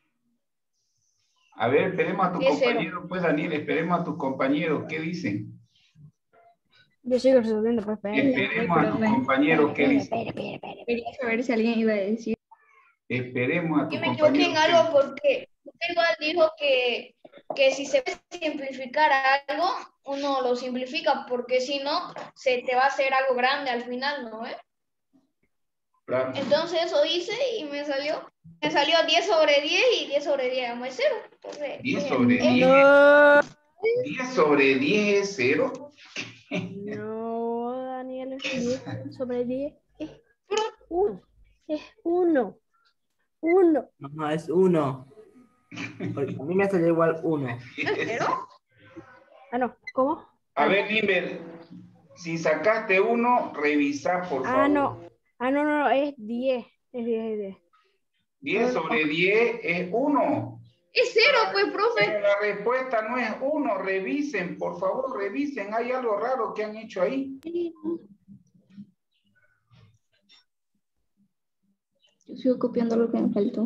A ver, esperemos a tu Es compañero, cero. pues, Daniel, esperemos a tus compañeros. ¿Qué dicen? yo sigo resolviendo, pues, espera. Esperemos a tus compañeros. ¿Qué dicen? Quería saber si alguien iba a decir. Esperemos a tus Yo me equivoqué compañeros. en ¿Qué algo dicen? porque usted igual dijo que, que si se puede simplificar algo, uno lo simplifica, porque si no, se te va a hacer algo grande al final, ¿no? ¿Eh? Claro. Entonces eso hice y me salió, me salió diez sobre diez y diez sobre diez es cero. Entonces, diez eh, sobre eh, diez. No, diez sobre diez es cero. no, Daniel, diez sobre diez es uno. Es uno. Uno. No, es uno. Porque a mí me salió igual uno. ¿cero? Ah, no, ¿cómo? A Ah, ver, Limber, si sacaste uno, revisa, por ah, no. favor. Ah, no, no, no, es diez. Es diez, es diez. diez sobre diez es uno. Es cero, pues, profe. Pero la respuesta no es uno. Revisen, por favor, revisen. Hay algo raro que han hecho ahí. Yo sigo copiando lo que me faltó.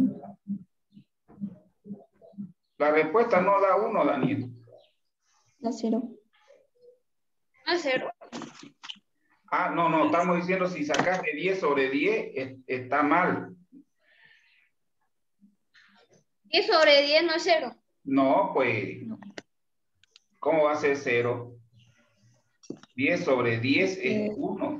La respuesta no da uno, Daniel. Da cero. Es cero. Ah, no, no, estamos diciendo si sacaste diez sobre diez, es- está mal. diez sobre diez no es cero. No, pues, ¿cómo va a ser cero? diez sobre diez es uno.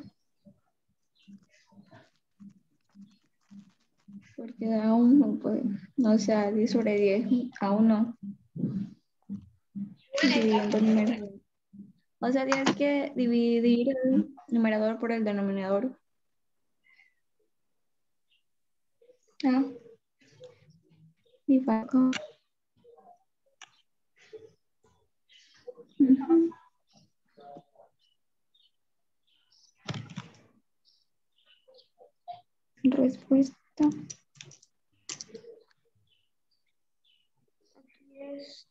Porque da uno, pues. No, o sea, diez sobre diez a uno. Dividiendo el número. O sea, tienes que dividir el numerador por el denominador. Ah. Y Paco. Ujú. Respuesta. Es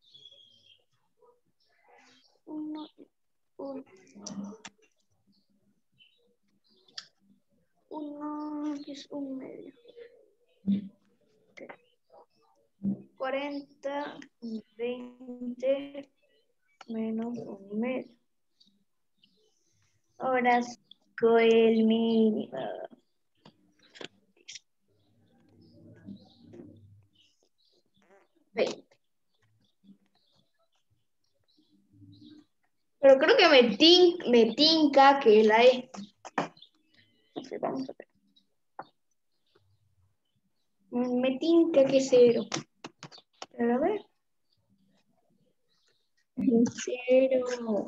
uno, uno. Uno es un medio. cuarenta, veinte menos un medio. Ahora con el mínimo. veinte. Pero creo que me, tin, me tinca que la E. Ok, vamos a ver. Me tinca que es cero. Pero a ver. Cero.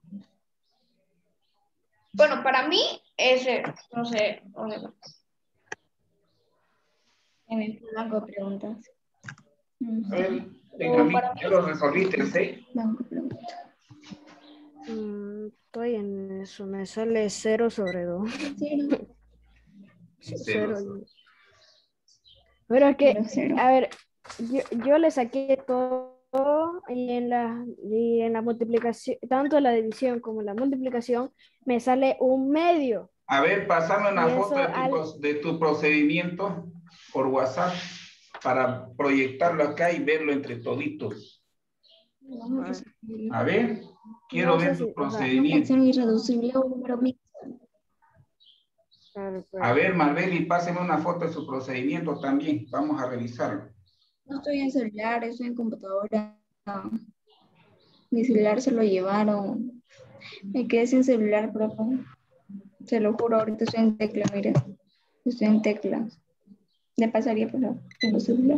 Bueno, para mí es cero. No sé dónde va. En el blanco de preguntas. A ver, Benjamín, ¿ya lo resolviste el seis? Blanco de preguntas. Mm, estoy en eso, me sale cero sobre dos. Cero. Cero. Pero es que, Cero, cero. a ver, yo, yo le saqué todo y en la, y en la multiplicación, tanto la división como la multiplicación, me sale un medio. A ver, pásame una Y foto eso de tu, al- pro- de tu procedimiento por WhatsApp para proyectarlo acá y verlo entre toditos. Vamos a resolver. A ver, quiero No sé ver si, tu o sea, procedimiento. Fracción irreducible o número mixto. claro, pero- A ver, Marbeli, pásenme una foto de su procedimiento también. Vamos a revisarlo. No estoy en celular, estoy en computadora. Mi celular se lo llevaron. Me quedé sin celular, profe. Se lo juro, ahorita estoy en tecla, mire. Estoy en tecla. Le pasaría, pero tengo celular.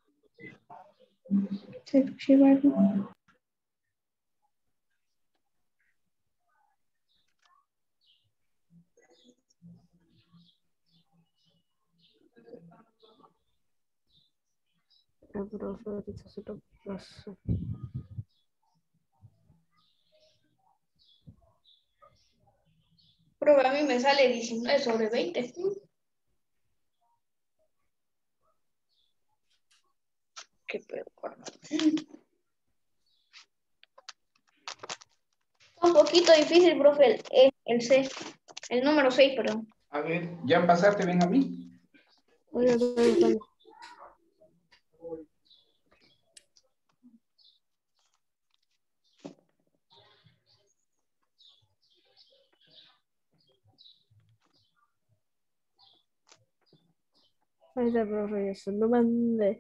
Se lo llevaron. el profe ahorita se lo paso. Pero a mí me sale diecinueve sobre veinte. Qué pedo. Un poquito difícil, profe, el, E, el C, el número seis, perdón. A ver, ¿ya pasaste, Benjamín? Oye, estoy buscando. Ahí está, profe, eso lo mandé.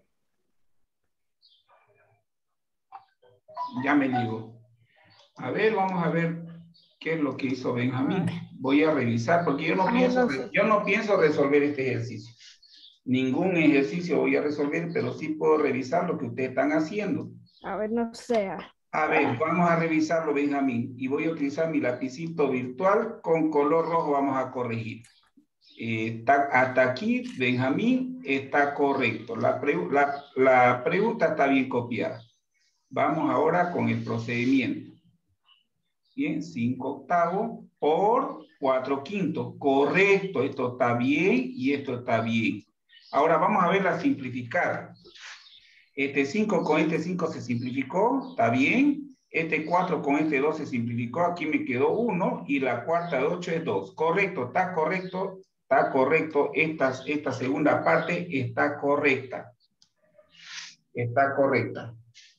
Ya me llegó. A ver, vamos a ver qué es lo que hizo Benjamín. Voy a revisar porque yo no, Ay, pienso, no sé. yo no pienso resolver este ejercicio. Ningún ejercicio voy a resolver, pero sí puedo revisar lo que ustedes están haciendo. A ver, no sé. A ver, vamos a revisarlo, Benjamín. Y voy a utilizar mi lapicito virtual con color rojo. Vamos a corregir. Eh, está, hasta aquí, Benjamín, está correcto. La, pre, la, la pregunta está bien copiada. Vamos ahora con el procedimiento. Bien, cinco octavos por cuatro quintos. Correcto, esto está bien y esto está bien. Ahora vamos a ver la simplificada. Este cinco con este cinco se simplificó, está bien. Este cuatro con este dos se simplificó, aquí me quedó uno y la cuarta de ocho es dos. Correcto, está correcto, está correcto. Esta, esta segunda parte está correcta. Está correcta.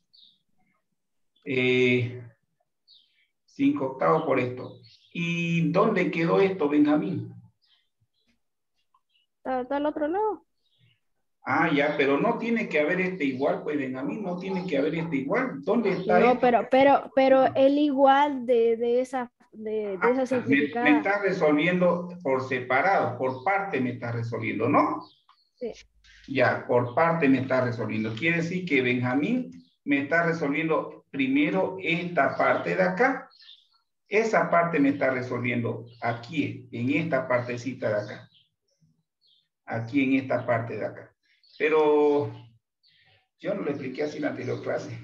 Eh, cinco octavos por esto. ¿Y dónde quedó esto, Benjamín? ¿Está, está al otro lado? Ah, ya, pero no tiene que haber este igual, pues Benjamín, no tiene que haber este igual. ¿Dónde está No, esto? pero, pero, pero el igual de, de esa, de, de esa Ah, me, simplificada. me está resolviendo por separado, por parte me está resolviendo, ¿no? Sí. Ya, por parte me está resolviendo. Quiere decir que Benjamín me está resolviendo primero esta parte de acá. Esa parte me está resolviendo aquí, en esta partecita de acá. Aquí en esta parte de acá. Pero yo no lo expliqué así en la anterior clase.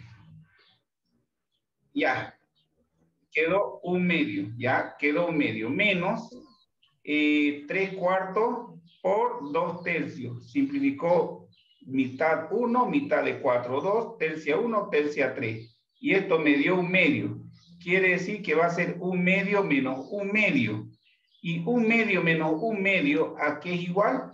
Ya, quedó un medio, ya, quedó un medio, menos eh, tres cuartos por dos tercios. Simplificó mitad uno, mitad de cuatro, dos, tercia uno, tercia tres. Y esto me dio un medio. Quiere decir que va a ser un medio menos un medio. Y un medio menos un medio, ¿a qué es igual?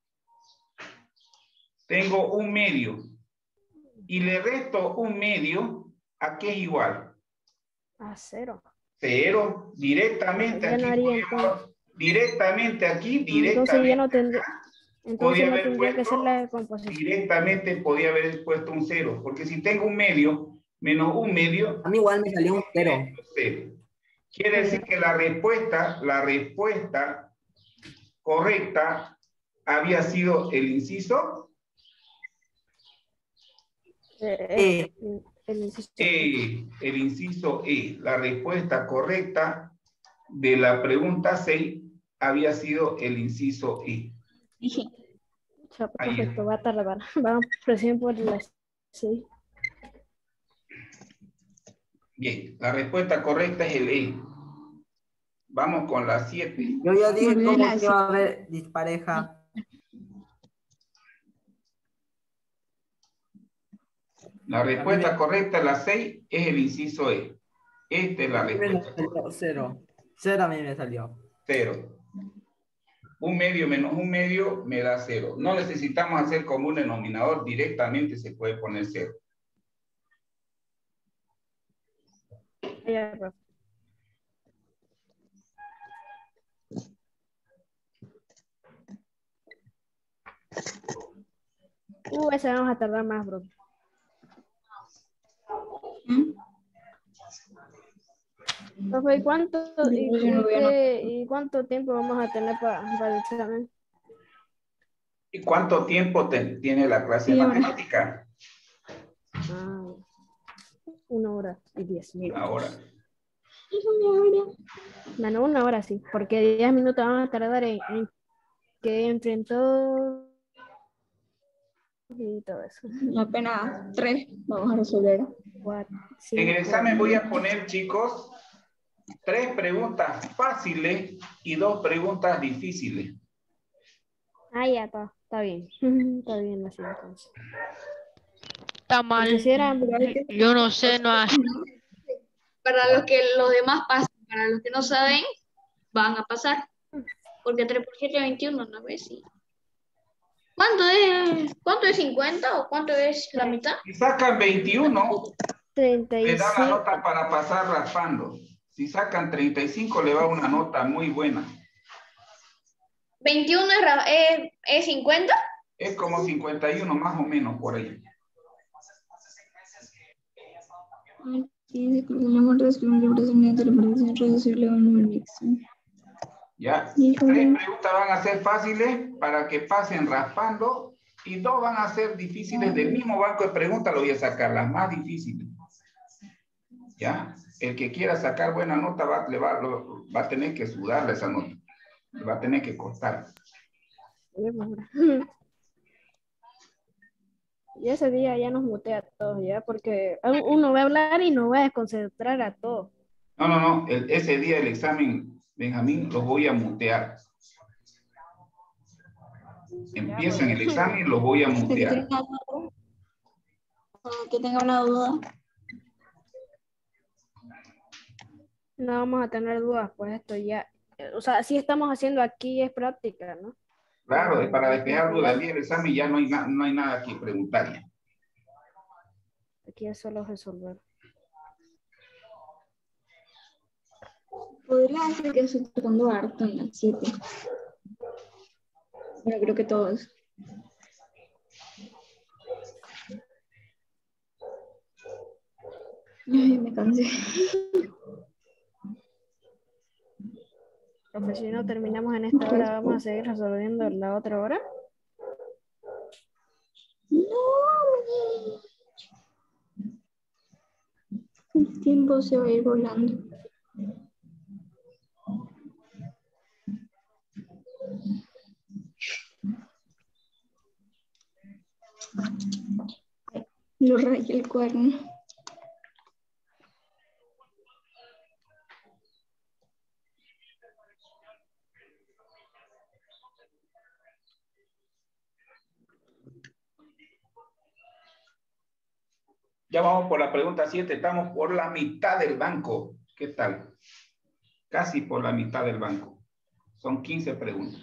Tengo un medio. Y le resto un medio, ¿a qué es igual? A cero. Cero. Directamente Ya aquí. no haría Podríamos, entonces. directamente aquí, Entonces ya no directamente. tendría, entonces Podía no haber tendría que puesto, ser la composición. directamente podía haber puesto un cero. Porque si tengo un medio, menos un medio. A mí igual me salió un cero. Cero. Quiere decir que la respuesta, la respuesta correcta había sido el inciso Eh, el, el inciso E. El inciso E. La respuesta correcta de la pregunta seis había sido el inciso E. Ya, Ahí perfecto, está. va a tardar. Vamos recién por las seis. Bien, la respuesta correcta es el E. Vamos con la siete. Yo ya dije Volver cómo a se iba a ver dispareja. La respuesta correcta de la seis es el inciso E. Esta es la A mí me respuesta salió correcta. cero. Cero a mí me salió. Cero. Un medio menos un medio me da cero. No necesitamos hacer como un denominador, directamente se puede poner cero. Ya, profe. Uh, ese vamos a tardar más, bro. ¿Mm? Profe, ¿y cuánto, y, Yo no y voy a qué- y cuánto tiempo vamos a tener pa- para el examen? ¿Y cuánto tiempo te- tiene la clase de Sí, ahora. matemática? Ah, una hora y diez Una hora. minutos. Bueno, una hora sí, porque diez minutos van a tardar en, en que entren todos y todo eso. Apenas tres vamos a resolver. Cuatro, En el cinco. examen voy a poner, chicos, tres preguntas fáciles y dos preguntas difíciles. Ah, ya está, está bien. Está bien así entonces. Está mal. Porque si era, Pero hay que- Yo no sé, no hace. Para los que los demás pasan, para los que no saben, van a pasar. Porque tres por siete es veintiuno, ¿no ves? Sí. ¿Cuánto es, ¿Cuánto es cincuenta o cuánto es la mitad? Si sacan veintiuno, treinta le y da la cinco. nota para pasar raspando. Si sacan treinta y cinco, le va una nota muy buena. veintiuno es, ra- es, es cincuenta. Es como cincuenta y uno más o menos por ahí. Dice que tenemos que escribir un libro de la predicción reducible a un número extra. ¿Ya? Híjole. Tres preguntas van a ser fáciles para que pasen raspando y dos van a ser difíciles del mismo banco de preguntas. Lo voy a sacar, las más difíciles. ¿Ya? El que quiera sacar buena nota va, le va, lo- va a tener que sudarle esa nota. Le va a tener que costar. Y ese día ya nos mutea a todos, ya, porque uno va a hablar y nos va a desconcentrar a todos. No, no, no. El- ese día del examen, Benjamín, los voy a mutear. Empiezan el examen, los voy a El que mutear. tenga duda, o que tenga una duda, No vamos a tener dudas, pues esto ya, eh, o sea, sí estamos haciendo aquí es práctica, ¿no? Claro, es para Pero despejar dudas. El día del examen ya no hay, na- no hay nada que preguntar ya. aquí es solo resolver. podría ser que estoy tocando harto en las siete. Pero creo que todos. Ay, me cansé. Profe, si no terminamos en esta hora, vamos a seguir resolviendo en la otra hora. No. El tiempo se va a ir volando. Ay, lo rayé el cuerno. Ya vamos por la pregunta siete. Estamos por la mitad del banco. ¿Qué tal? Casi por la mitad del banco. Son quince preguntas.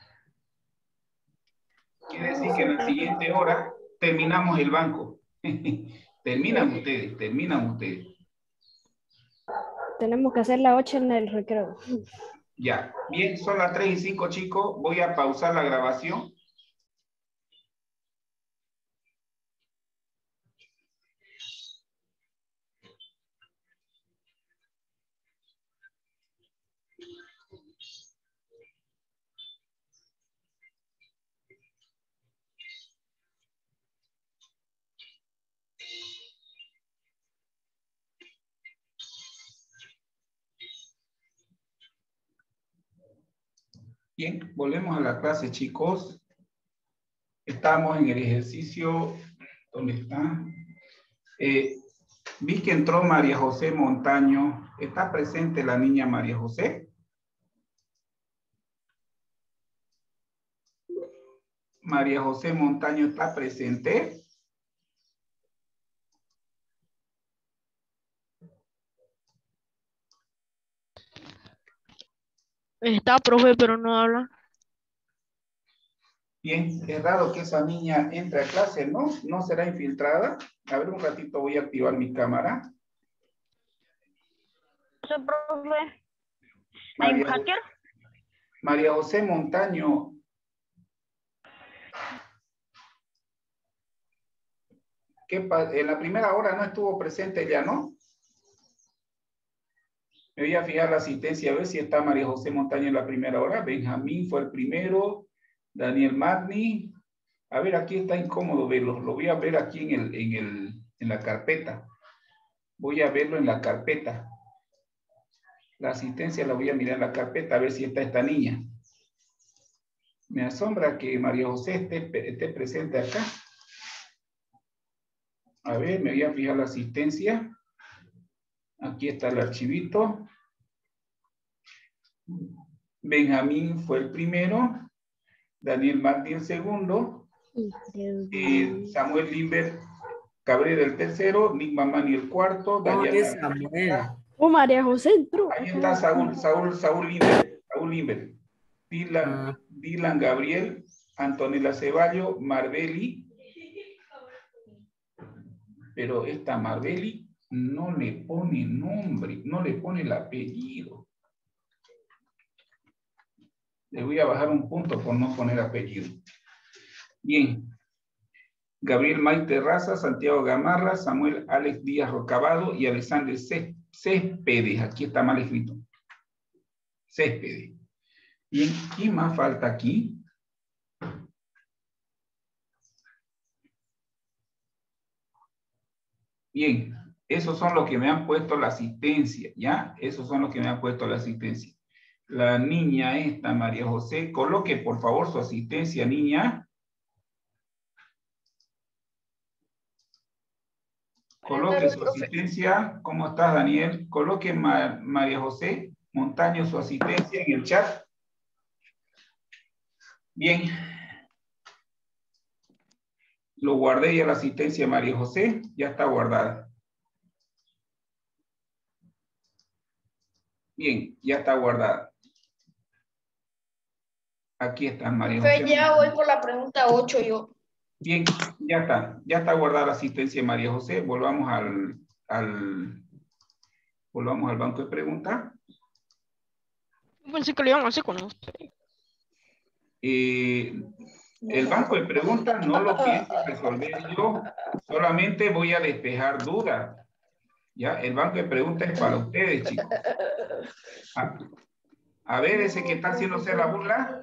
Quiere decir que en la siguiente hora terminamos el banco. Terminan ustedes, terminan ustedes. Tenemos que hacer la ocho en el recreo. Ya. Bien, son las tres y cinco, chicos. Voy a pausar la grabación. Bien, volvemos a la clase, chicos. Estamos en el ejercicio, ¿dónde está? Eh, vi que entró María José Montaño. ¿Está presente la niña María José? María José Montaño está presente. Está, profe, pero no habla. Bien, es raro que esa niña entre a clase, ¿no? ¿No será infiltrada? A ver, un ratito voy a activar mi cámara. ¿Soy profe? ¿Hay un María, hacker? María José Montaño. ¿Qué pa- en la primera hora no estuvo presente ya, ¿no? Me voy a fijar la asistencia, a ver si está María José Montaño en la primera hora. Benjamín fue el primero. Daniel Magni. A ver, aquí está incómodo verlo. Lo voy a ver aquí en, el, en, el, en la carpeta. Voy a verlo en la carpeta. La asistencia la voy a mirar en la carpeta a ver si está esta niña. Me asombra que María José esté, esté presente acá. A ver, me voy a fijar la asistencia. Aquí está el archivito. Benjamín fue el primero. Daniel Martí el segundo. Eh, Samuel Limber Cabrera el tercero. Nick Mamani el cuarto. No, Daniel es Samuel. Oh, María José entró. Ahí está Saúl, Saúl, Saúl Limber. Saúl Limber. Dylan, Ah. Dylan Gabriel. Antonella Ceballo. Marbeli. Pero esta Marbeli no le pone nombre, no le pone el apellido. Le voy a bajar un punto por no poner apellido. Bien. Gabriel May Terraza, Santiago Gamarra, Samuel Alex Díaz Rocabado y Alexander Céspedes. Aquí está mal escrito. Céspedes. Bien, ¿quién más falta aquí? Bien, esos son los que me han puesto la asistencia, ¿ya? Esos son los que me han puesto la asistencia. La niña esta, María José, coloque por favor su asistencia, niña. Coloque su asistencia. ¿Cómo estás, Daniel? Coloque Ma María José Montaño su asistencia en el chat. Bien. Lo guardé ya la asistencia de María José. Ya está guardada. Bien, ya está guardada. Aquí está María José. Ya voy por la pregunta ocho yo. Bien, ya está. Ya está guardada la asistencia de María José. Volvamos al, al, volvamos al banco de preguntas. Pensé que lo iban a hacer con usted. Eh, el banco de preguntas no lo pienso resolver yo. Solamente voy a despejar dudas. Ya, el banco de preguntas es para ustedes, chicos. A, a ver, ese que está haciéndose la burla.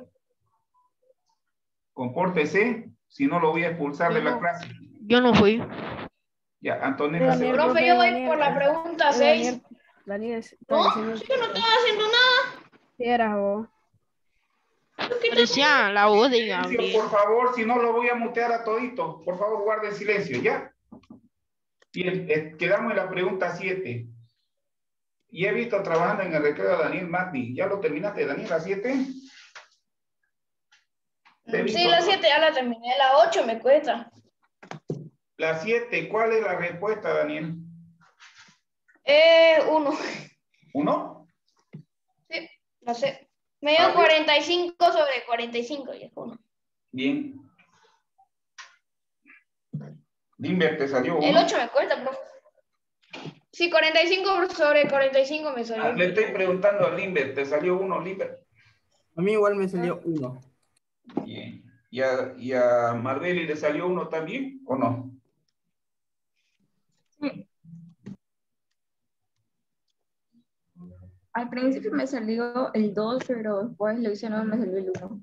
Compórtese. Si no, lo voy a expulsar de la clase. Yo no fui. Ya, Antonella. Daniel, se va. Profe, yo voy Daniel, por la pregunta seis. Daniel, Daniel, No, Daniel, yo no estaba haciendo nada. si eras vos. Parecía la voz de Silencio, Gabriel. por favor, si no lo voy a mutear a todito. Por favor, guarden silencio, ¿ya? Bien, eh, quedamos en la pregunta siete. Y he visto trabajando en el recreo a Daniel Magni. ¿Ya lo terminaste, Daniel, la siete? Sí, la siete ya la terminé. La ocho me cuesta. La siete, ¿cuál es la respuesta, Daniel? Eh, uno. ¿Uno? Sí, no sé. Me dio cuarenta y cinco sobre cuarenta y cinco y es uno. Bien. Limber, ¿te salió uno? El ocho me cuesta, profe. Sí, cuarenta y cinco sobre cuarenta y cinco me salió. Ah, le estoy preguntando a Limber, ¿te salió uno, Limber? A mí igual me salió uno. Bien. ¿Y a, y a Marbeli le salió uno también o no? Al principio me salió el dos, pero después lo hice no me salió el uno.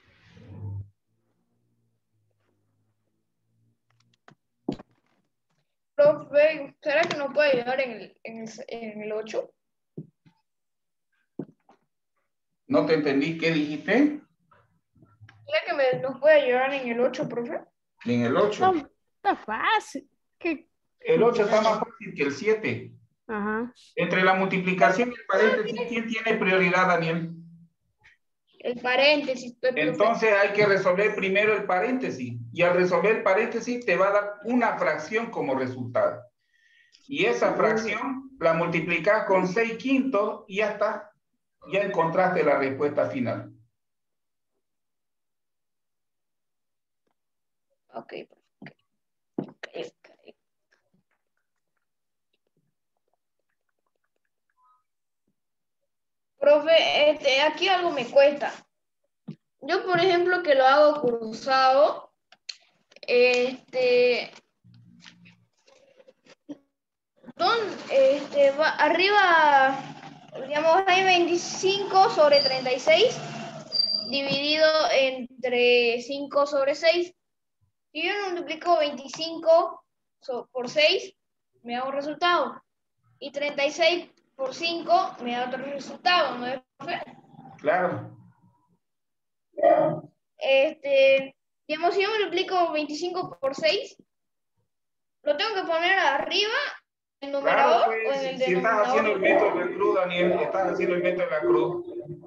Profe, ¿será que no puede ayudar en el, en el, en el ocho? No te entendí, ¿qué dijiste? ¿Quiere que me, nos puede ayudar en el ocho, profe? En el ocho. No, está fácil. ¿Qué? El ocho está más fácil que el siete. Ajá. Entre la multiplicación y el paréntesis, ¿quién tiene prioridad, Daniel? El paréntesis, profe. Entonces hay que resolver primero el paréntesis. Y al resolver el paréntesis te va a dar una fracción como resultado. Y esa fracción la multiplicas con seis quintos y ya está. Ya encontraste la respuesta final. Ok, ok, ok, ok. Profe, este, aquí algo me cuesta. Yo, por ejemplo, que lo hago cruzado, este, don, este, va, arriba, digamos, hay veinticinco sobre treinta y seis dividido entre cinco sobre seis. Si yo multiplico veinticinco por seis, me da un resultado. Y treinta y seis por cinco me da otro resultado, ¿no es, profe? Claro. Este, digamos, si yo multiplico veinticinco por seis, ¿lo tengo que poner arriba, en el Claro, numerador o pues, en el si estás haciendo el método denominador? de la cruz, Daniel, estás haciendo el método de la cruz.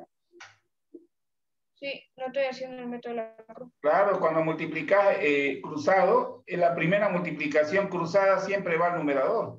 Sí, no estoy haciendo el método de la cruz. Claro, cuando multiplicas eh, cruzado, en la primera multiplicación cruzada siempre va al numerador.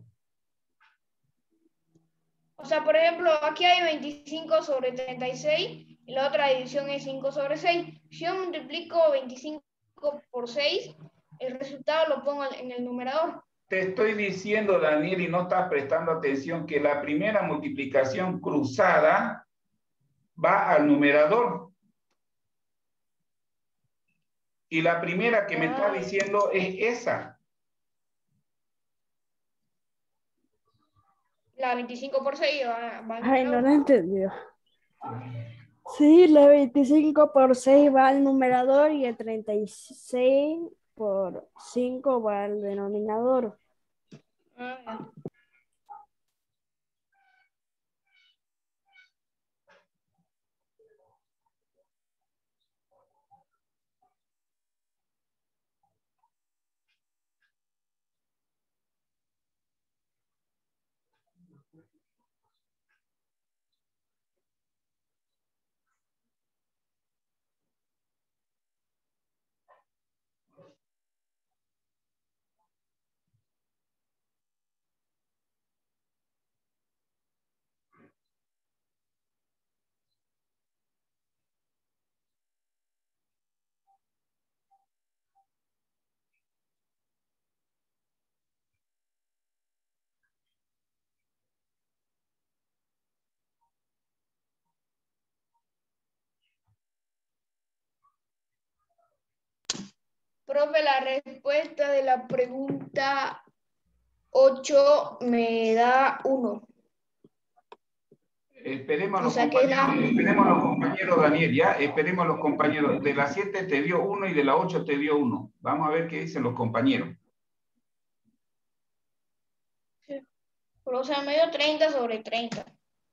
O sea, por ejemplo, aquí hay veinticinco sobre treinta y seis y la otra división es cinco sobre seis. Si yo multiplico veinticinco por seis, el resultado lo pongo en el numerador. Te estoy diciendo, Daniel, y no estás prestando atención, que la primera multiplicación cruzada va al numerador. Y la primera que me está Ah, diciendo es esa. la veinticinco por seis va, va al Ay, no numerador. lo entendió. Sí, la veinticinco por seis va al numerador y el treinta y seis por cinco va al denominador. Ah, ya. Profe, la respuesta de la pregunta ocho me da uno. Esperemos a O los sea que es la... compañeros, esperemos a los compañeros, Daniel, ya, esperemos a los compañeros. De la siete te dio uno y de la ocho te dio uno. Vamos a ver qué dicen los compañeros. O sea, me dio treinta sobre treinta.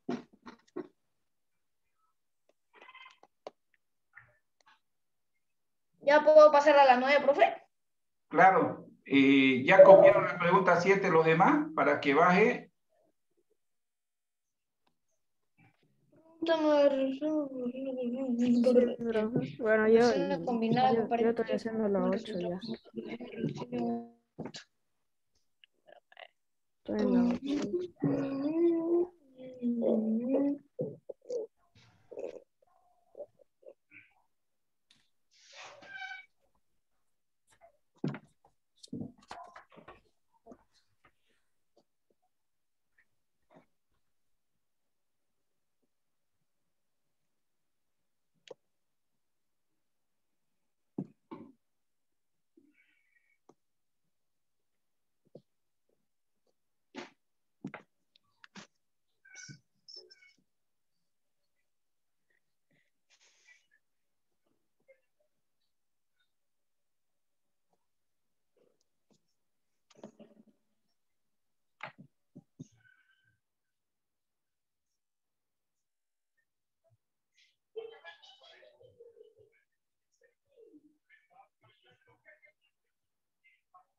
¿Ya puedo pasar a la nueve, profe? Claro, eh, ya copiaron la pregunta siete los demás para que baje. Sí, profe. Bueno, yo, Ecuación combinada yo, yo estoy comparativa haciendo la con ocho ya. resultados. Estoy en la ocho.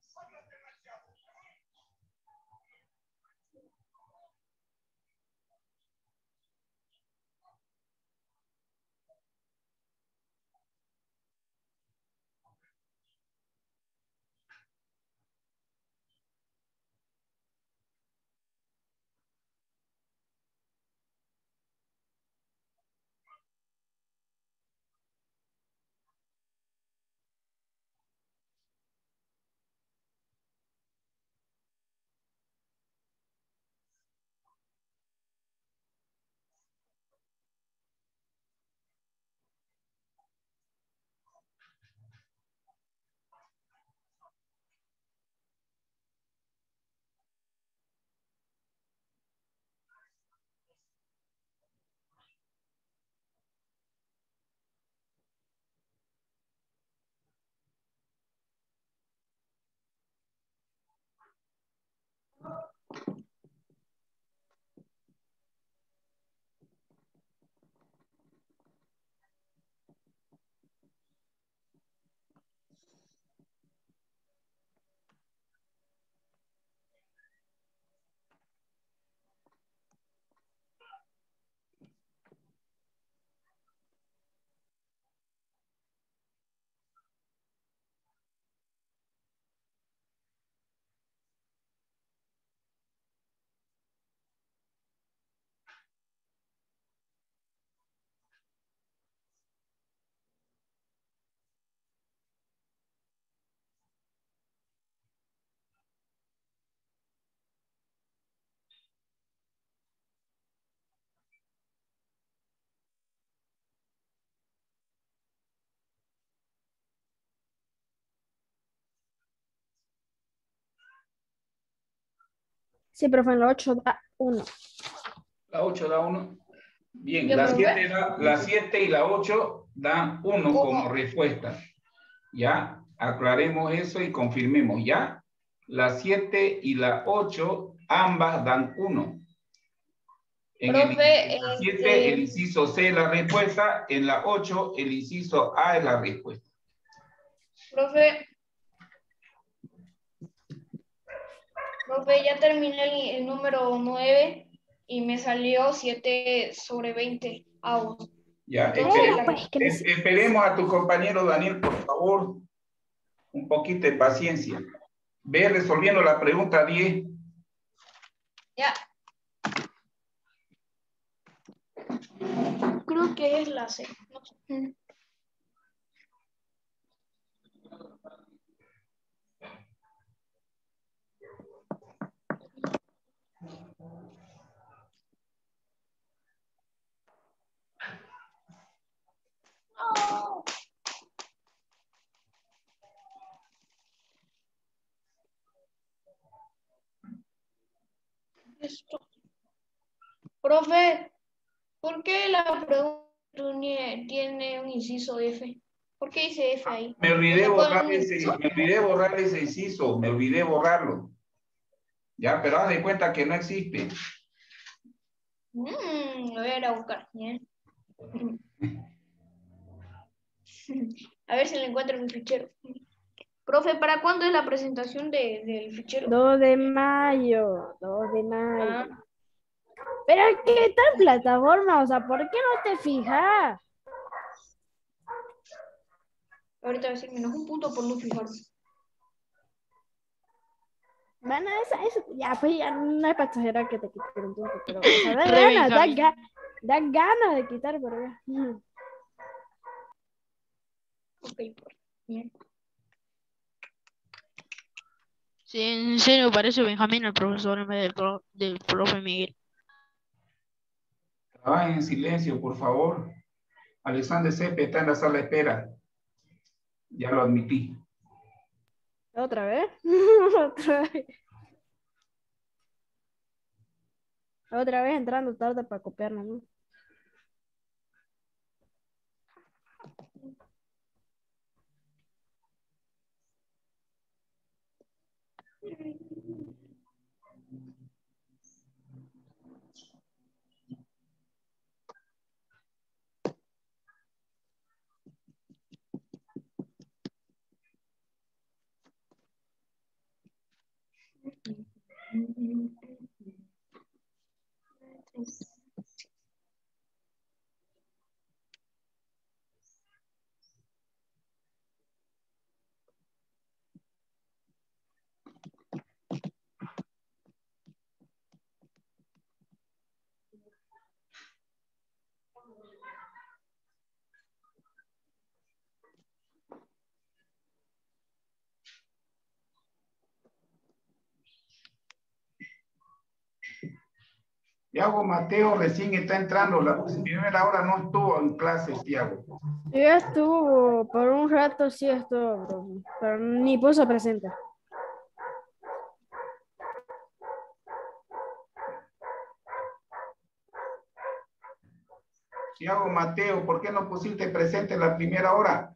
Sí, profe, en la ocho da uno. La ocho da uno. Bien, ¿Ya, la profe? siete da, la siete y la ocho dan uno como respuesta. Ya, aclaremos eso y confirmemos, ¿ya? La siete y la ocho, ambas dan uno. En el, Profe, en la siete, este- el inciso C es la respuesta. En la ocho, el inciso A es la respuesta. Profe, profe, ya terminé el, el número nueve y me salió siete sobre veinte avos. Ya, Entonces, espere- la- Pues que es- esperemos a tu compañero Daniel, por favor. Un poquito de paciencia. Ve resolviendo la pregunta diez. ya. Creo que es la C. No sé. Oh. Esto. Profe, ¿por qué la pregunta tiene tiene un inciso F? ¿Por qué dice F ahí? Me olvidé ¿Dónde pone borrar un ese, inciso? me olvidé borrar ese inciso, me olvidé borrarlo. Ya, pero haz de cuenta que no existe. Mm, lo voy a ir a buscar. Bien. A ver si lo encuentro en mi fichero. Profe, ¿para cuándo es la presentación de, del fichero? dos de mayo, dos de mayo. Ah, Pero es que está en plataforma, o sea, ¿por qué no te fijas? ahorita va a decir menos un punto por no fijarse. Bueno, eso, eso, ya, pues ya no es para exagerar que te quiten un punto, pero, o sea, da Re ganas, da, Benjamín. ga- da ganas de quitar, pero ya. Ujú. Ok, profe. Bien. Sí, en serio parece Benjamín el profesor en vez del, pro- del profe Miguel. Trabajen en silencio, por favor. Alexander Sepe está en la sala de espera. Ya lo admití. ¿Otra vez? Otra vez. Otra vez entrando tarde para copiarnos, ¿no? Tiago Mateo recién está entrando. La primera hora no estuvo en clase, Tiago. Sí estuvo, por un rato sí estuvo, profe, pero ni puso presente. Tiago Mateo, ¿por qué no pusiste presente en la primera hora?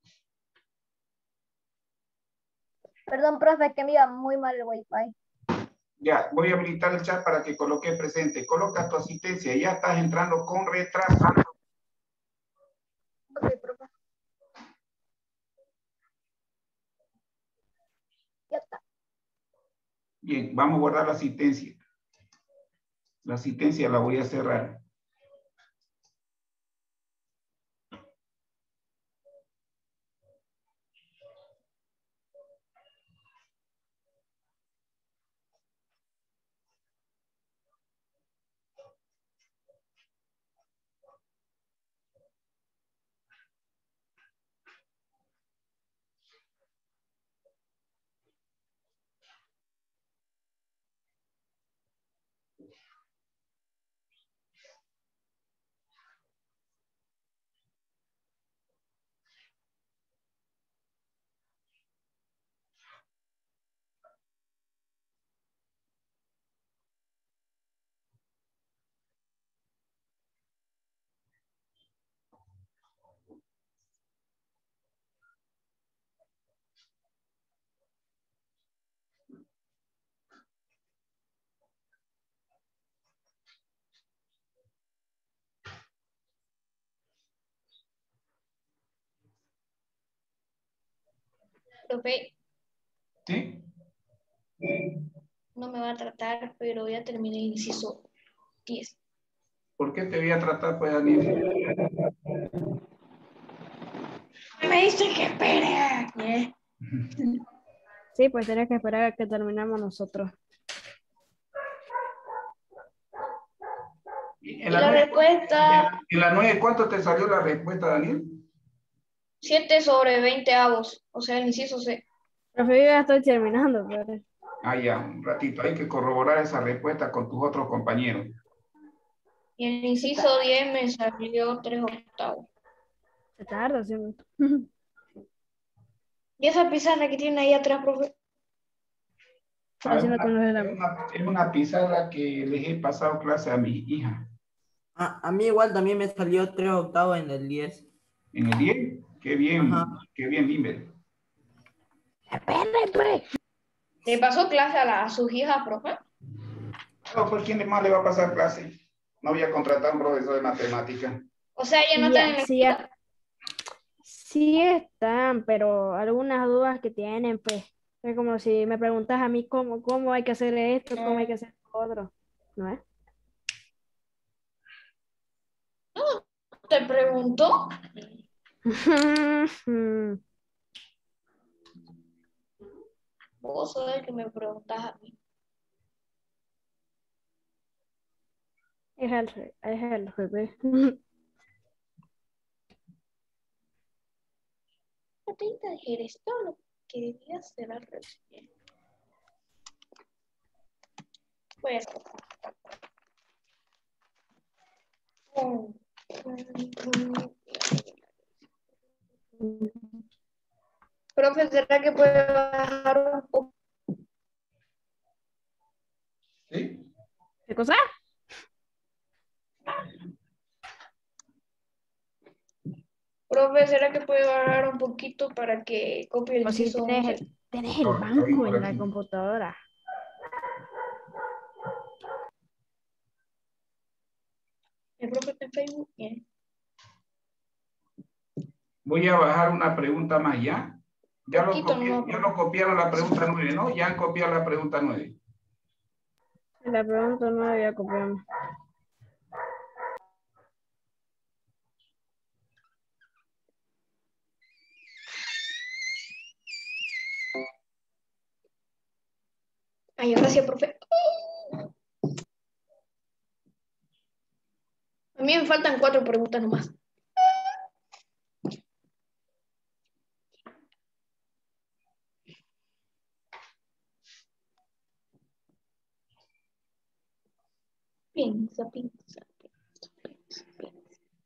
Perdón, profe, es que me iba muy mal el wifi. Ya, voy a habilitar el chat para que coloque presente. Coloca tu asistencia. Ya estás entrando con retraso. Ok, profe. Ya está. Bien, vamos a guardar la asistencia. La asistencia la voy a cerrar. Profe, ¿Sí? no me va a tratar, pero ya terminé el inciso diez. ¿Por qué te voy a tratar, pues, Daniel? Me dice que espere. ¿Eh? Sí, pues tenés que esperar a que terminemos nosotros. Y Y en la, la nueve, respuesta, en la nueve, ¿cuánto te salió la respuesta, Daniel? siete sobre veinte avos, o sea, el inciso C. Profe, yo ya estoy terminando, pero Ah, ya, un ratito. Hay que corroborar esa respuesta con tus otros compañeros. Y el inciso diez me salió tres octavos. se tarda, ¿sí? ¿Y esa pizarra que tiene ahí atrás, profe? Estoy Ah, es, haciendo con los de una, es, la... una, es una pizarra que les he pasado clase a mi hija. A, a mí igual también me salió tres octavos en el diez. ¿En el diez? Qué bien, Ajá. qué bien, Limber. ¿Le pasó clase a, la, a sus hijas, profe? No, pues, ¿quién más le va a pasar clase? No voy a contratar a un profesor de matemática. O sea, ya no Sí, están en ya, la sí, ya. Sí están, pero algunas dudas que tienen, pues, es como si me preguntas a mí cómo, cómo hay que hacer esto, cómo hay que hacer lo otro, ¿no es? No, te preguntó. Vos sos el que me preguntas a mí. Es el, re- es el bebé. treinta de Jerez, todo lo que debía ser al recién. Pues. um, Profe, ¿será que puede bajar un poco? ¿Sí? ¿Qué cosa? Profe, ¿será que puede bajar un poquito para que copie el O si inciso tenés once? el, tenés el Ahora, estoy banco por en la aquí. computadora. El profe está en Facebook. Bien. Voy a bajar una pregunta más, ¿ya? Ya lo, Poquito copi- nomás, ya profe. lo copiaron la pregunta nueve, ¿no? Ya han copiado la pregunta nueve. La pregunta no había copiado. Ay, gracias, profe. A mí me faltan cuatro preguntas nomás. Piensa, piensa, piensa, piensa, piensa.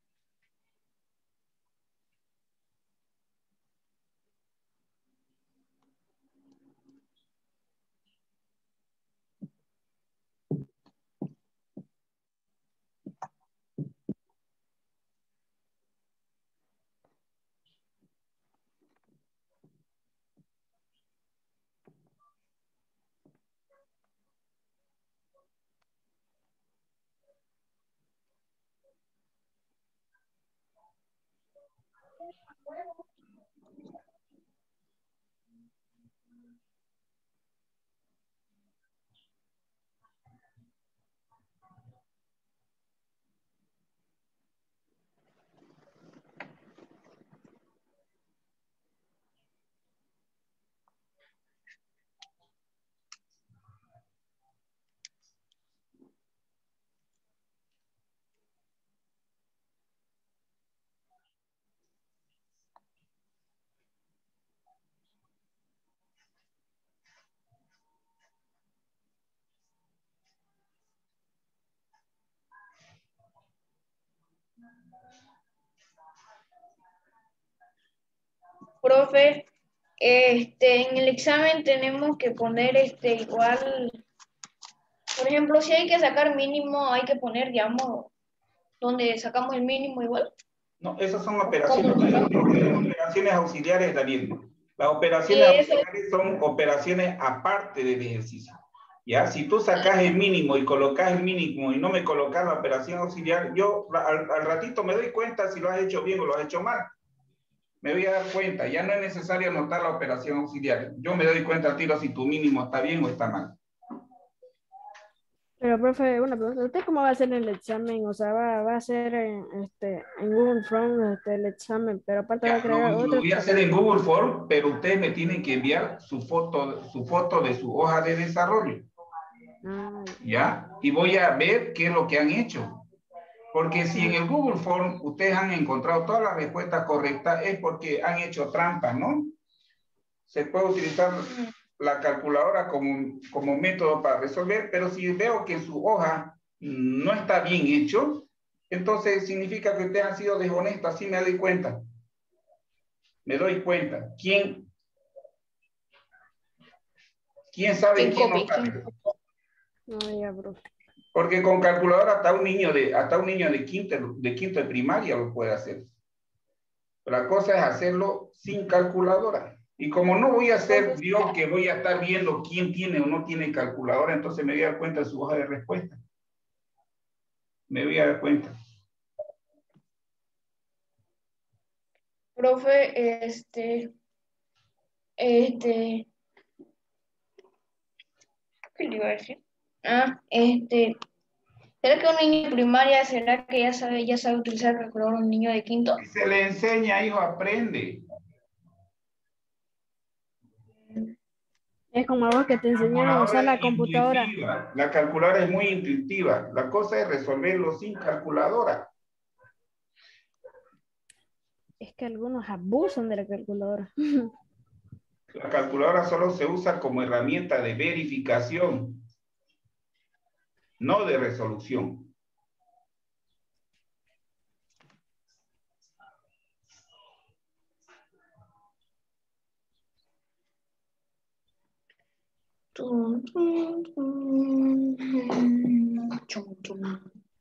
Profe, este, en el examen tenemos que poner este igual, por ejemplo, si hay que sacar mínimo, hay que poner, digamos, donde sacamos el mínimo igual. No, esas son operaciones, operaciones auxiliares, Daniel. Las operaciones Sí, eso. auxiliares son operaciones aparte del ejercicio. ¿Ya? Si tú sacas el mínimo y colocas el mínimo y no me colocas la operación auxiliar, yo al, al ratito me doy cuenta si lo has hecho bien o lo has hecho mal. Me voy a dar cuenta, ya no es necesario anotar la operación auxiliar. Yo me doy cuenta al tiro si tu mínimo está bien o está mal. Pero, profe, una pregunta, ¿usted cómo va a hacer el examen? O sea, va, va a hacer en, este, en Google Form este, el examen, pero aparte va a Ya, crear lo, lo otro. voy a hacer en Google Form, pero ustedes me tienen que enviar su foto, su foto de su hoja de desarrollo. Ah, ¿Ya? Y voy a ver qué es lo que han hecho. Porque si en el Google Form ustedes han encontrado todas las respuestas correctas, es porque han hecho trampa, ¿no? Se puede utilizar la calculadora como, como método para resolver, pero si veo que su hoja no está bien hecho, entonces significa que ustedes han sido deshonestos, así me doy cuenta. Me doy cuenta. ¿Quién, quién sabe quién no sabe? no, ya, profe. Porque con calculadora hasta un niño de, hasta un niño de quinto, de quinto de primaria lo puede hacer. La cosa es hacerlo sin calculadora. Y como no voy a ser yo que voy a estar viendo quién tiene o no tiene calculadora, entonces me voy a dar cuenta de su hoja de respuesta. Me voy a dar cuenta. Profe, este, este, ¿qué le iba a decir? Ah, este, ¿será que un niño de primaria, será que ya sabe, ya sabe utilizar el calculador un niño de quinto? Si se le enseña, hijo, aprende. Es como a vos que te enseñaron a usar la computadora. Intuitiva. La calculadora es muy intuitiva. La cosa es resolverlo sin calculadora. Es que algunos abusan de la calculadora. La calculadora solo se usa como herramienta de verificación, no de resolución. Tum, tum, tum, tum, tum.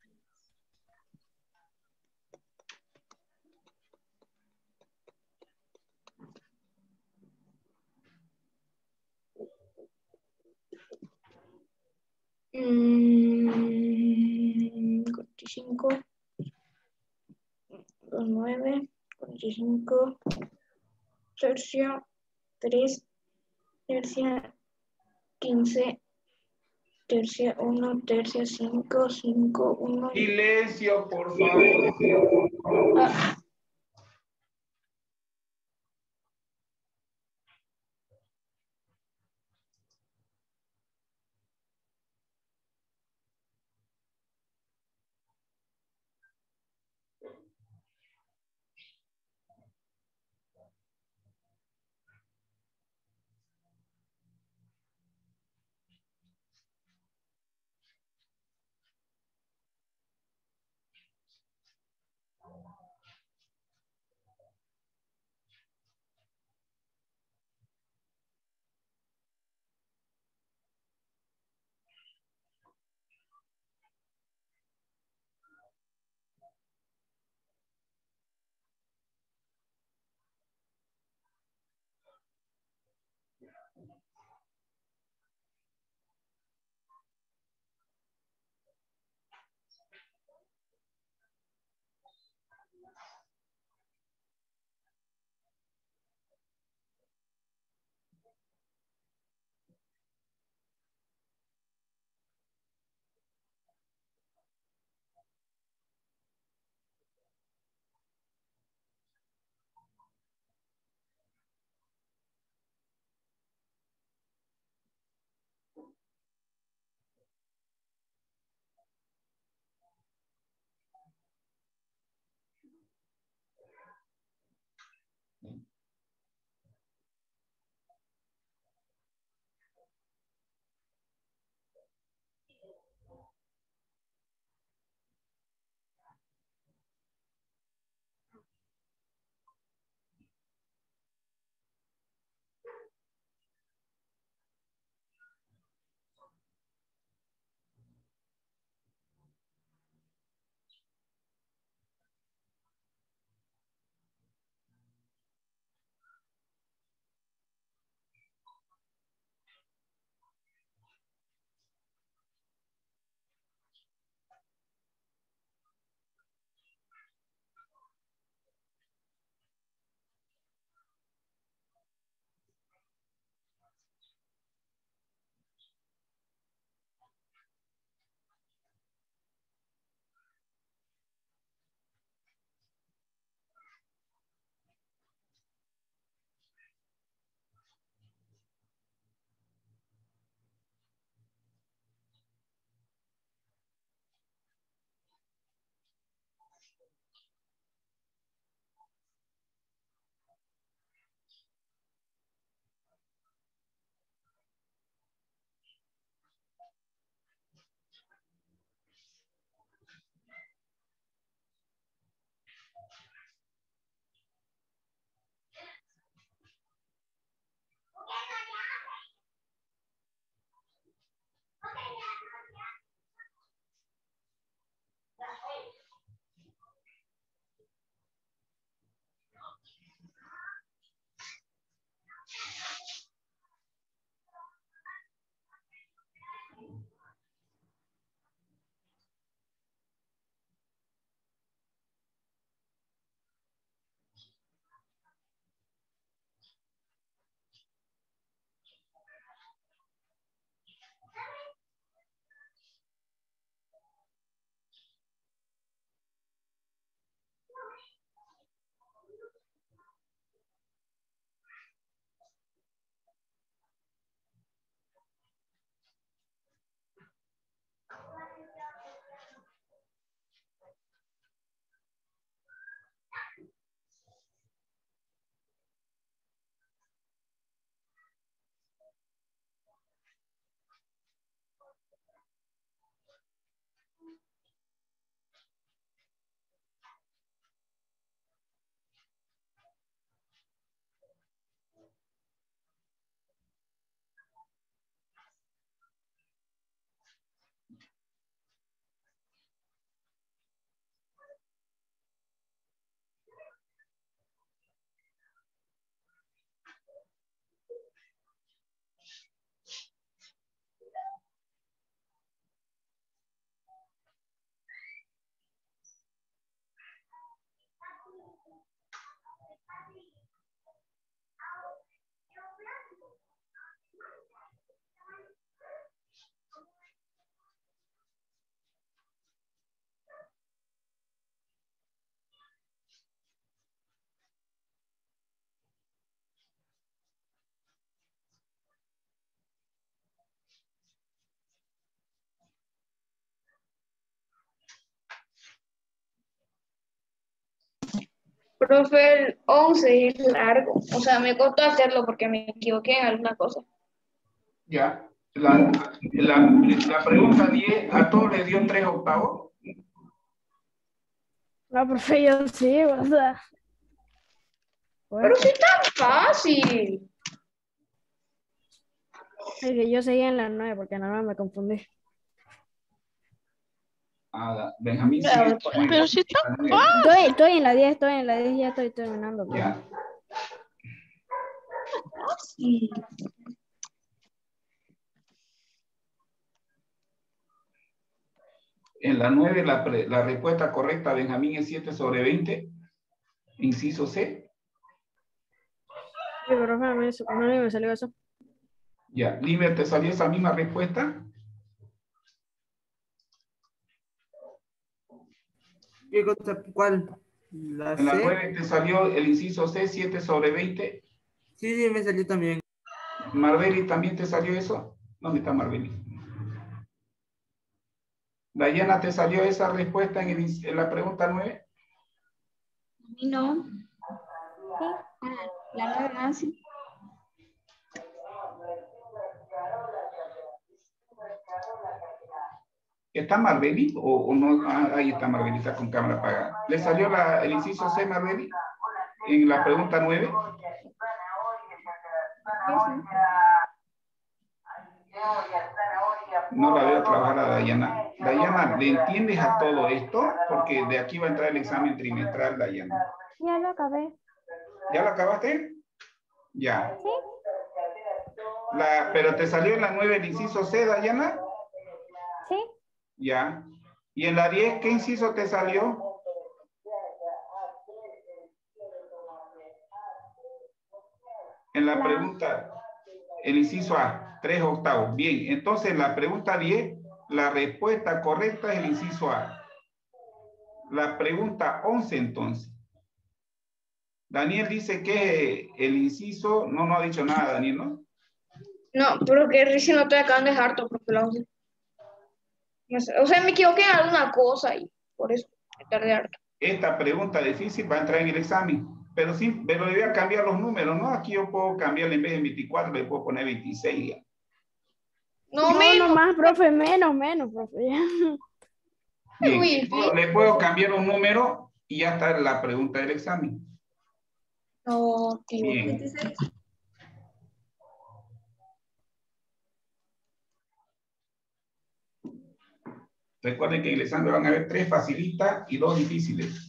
Mm, cuarenta y cinco, nueve, cuarenta y cinco, tercio, tres, tercia, quince, tercia uno, tercia cinco, cinco, uno. Silencio, por favor. Ah. Profe, el once es largo. O sea, me costó hacerlo porque me equivoqué en alguna cosa. Ya. La, la, la pregunta diez, ¿a todos les dio tres octavos? No, profe, yo sí, o sea. Pero sí tan fácil. Es que yo seguía en la nueve porque en la nueve me confundí. Ah, Benjamín sí. Claro, Pero si está Estoy, estoy en la diez, estoy en la diez, ya estoy terminando. profe. Ya. Sí. En la nueve, la, pre- la respuesta correcta, Benjamín, es siete sobre veinte. Inciso C. Sí, profe, a mí eso- a mí me salió eso. Ya. Liber, ¿te salió esa misma respuesta? ¿Qué cosa? ¿Cuál? ¿La En la C? nueve te salió el inciso C, siete sobre veinte. Sí, sí, me salió también. Marbeli, ¿también te salió eso? ¿Dónde está Marbeli? Dayana, ¿te salió esa respuesta en, el in- en la pregunta nueve? A mí no. Ah, la nueve, ah, sí. ¿Está Marbeli o, o no? Ah, ahí está Marbeli, está con cámara apagada. ¿Le salió la- el inciso C, Marbeli? En la pregunta nueve. No la veo trabajar a Dayana. Dayana, ¿le entiendes a todo esto? Porque de aquí va a entrar el examen trimestral, Dayana. Ya lo acabé. ¿Ya lo acabaste? Ya. ¿Sí? La, ¿pero te salió en la nueve el inciso C, Dayana? ¿Sí? Ya. ¿Y en la diez qué inciso te salió? En la La- pregunta, el inciso A, tres octavos. Bien, entonces la pregunta diez, la respuesta correcta es el inciso A. La pregunta once entonces. Daniel dice que el inciso, no, no ha dicho nada, Daniel, ¿no? No, pero que recién lo estoy acabando de harto porque lo once. No sé, o sea, me equivoqué en alguna cosa y por eso me tardé harto. Esta pregunta difícil va a entrar en el examen, pero sí, pero debía cambiar los números, ¿no? Aquí yo puedo cambiarle en vez de veinticuatro, le puedo poner veintiséis. Ya. No, No, no menos. más, profe, menos, menos, profe. Bien, Muy le puedo, difícil. le puedo cambiar un número y ya está la pregunta del examen. No, tío. Bien. Recuerden que en el examen van a haber tres facilitas y dos difíciles.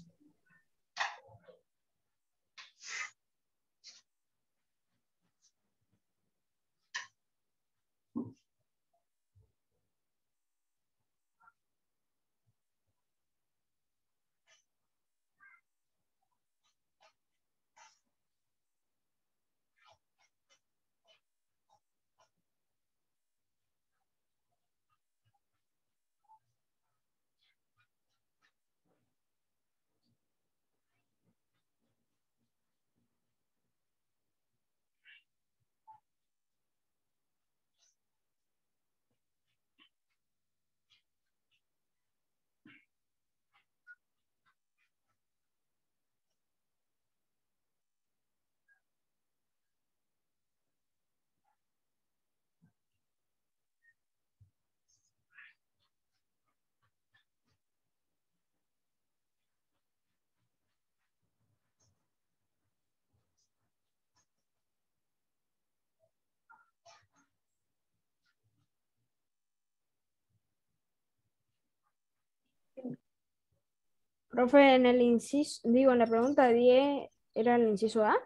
Profe, en el inciso, digo, en la pregunta diez, ¿era el inciso A?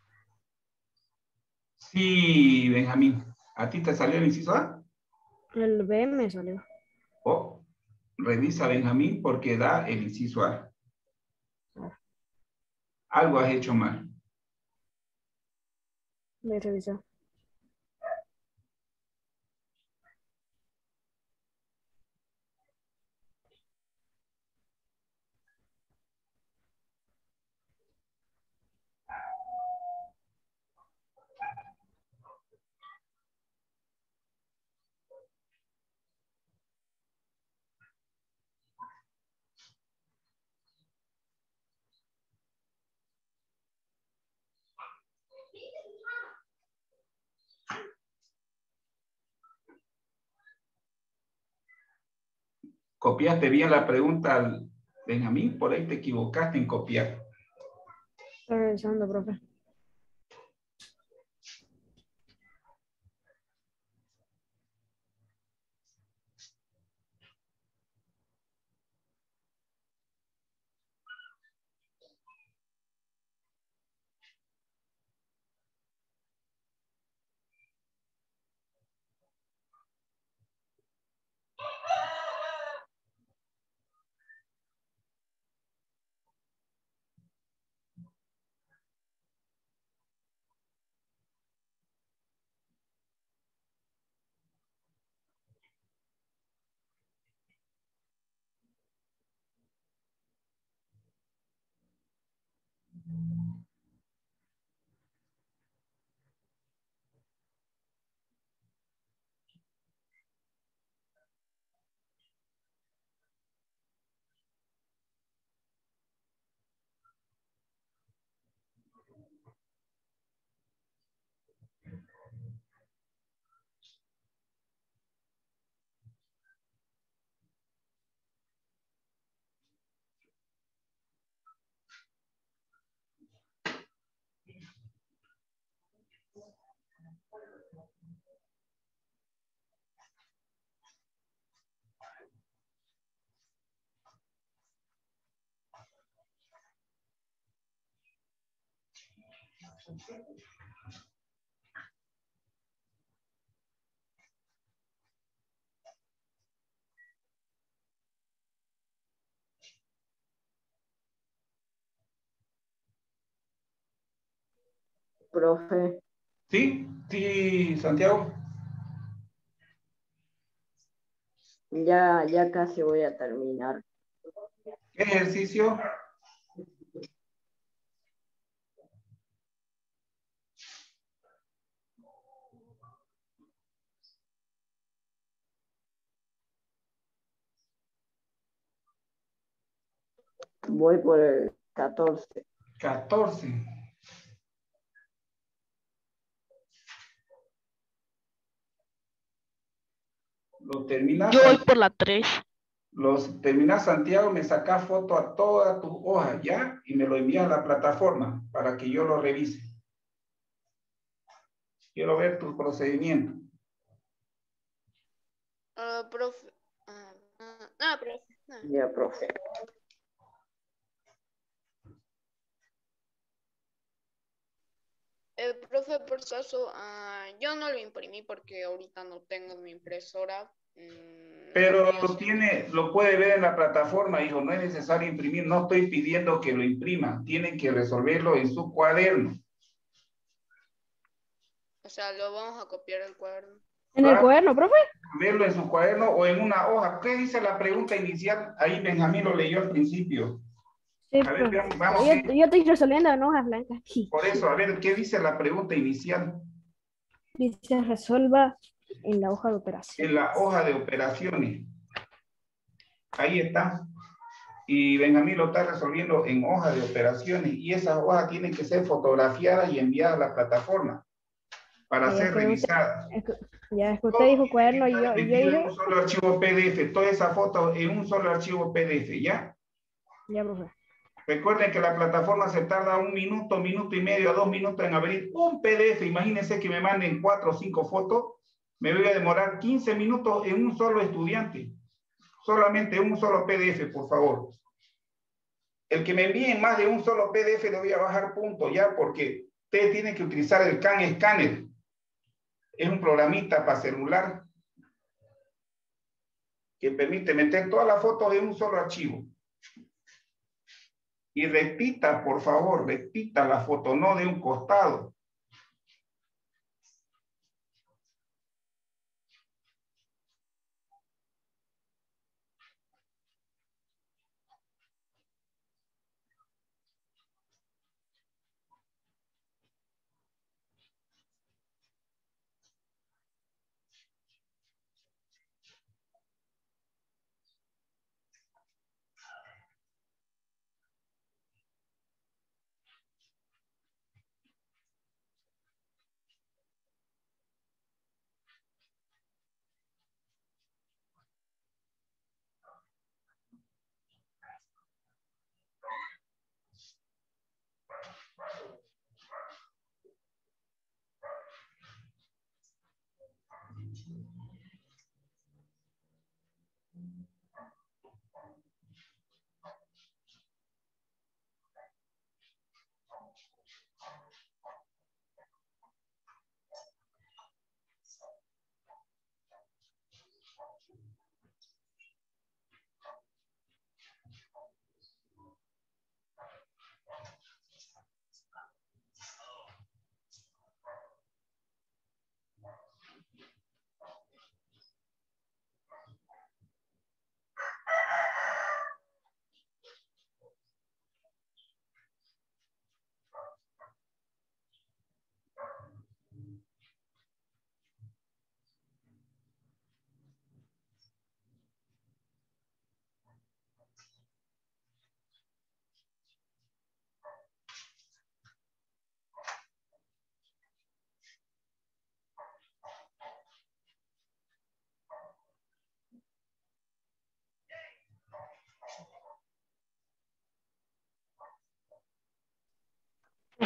Sí, Benjamín. ¿A ti te salió el inciso A? El B me salió. Oh, revisa, Benjamín, porque da el inciso A. Algo has hecho mal. Voy a revisar. ¿Copiaste bien la pregunta, al Benjamín? Por ahí te equivocaste en copiar. Estoy revisando, profe. Profe, ¿Sí? Sí, Santiago. ya, ya casi voy a terminar. ¿Qué ejercicio? Voy por el catorce. catorce. Lo terminas, Yo voy por la tres. los terminas, Santiago, me sacas foto a todas tus hojas, ¿ya? Y me lo envías a la plataforma para que yo lo revise. Quiero ver tu procedimiento. Ah, profe. Ah, ah, ah, profe. ah. Ya, profe. Eh, profe, por caso, ah, yo no lo imprimí porque ahorita no tengo mi impresora. Mm, no Pero voy a lo hacer. tiene, lo puede ver en la plataforma, hijo. No es necesario imprimir. No estoy pidiendo que lo imprima. Tienen que resolverlo en su cuaderno. O sea, lo vamos a copiar el cuaderno. ¿En el Claro, cuaderno, profe? verlo en su cuaderno o en una hoja. ¿Qué dice la pregunta inicial? Ahí Benjamín lo leyó al principio. Sí, A ver, profe. veamos, vamos. Yo, ¿qué? yo estoy resolviendo en hojas blancas aquí. Por eso, a ver, ¿qué dice la pregunta inicial? Dice resuelva en la hoja de operación. En la hoja de operaciones. Ahí está. Y Benjamín lo está resolviendo en hoja de operaciones. Y esas hojas tienen que ser fotografiadas y enviadas a la plataforma para Ya es ser que usted, revisadas. es que- ya es que usted Todo dijo tiene que cuaderno y yo, estar y yo metido en un dije, solo archivo P D F. Toda esa foto en un solo archivo P D F, ¿ya? ya, profe. Recuerden que la plataforma se tarda un minuto, minuto y medio, a dos minutos en abrir un P D F. Imagínense que me manden cuatro o cinco fotos. Me voy a demorar quince minutos en un solo estudiante. Solamente un solo P D F, por favor. El que me envíen más de un solo P D F le voy a bajar punto ya, porque ustedes tienen que utilizar el Can Scanner. Es un programita para celular que permite meter todas las fotos en un solo archivo. Y repita, por favor, repita la foto, no de un costado.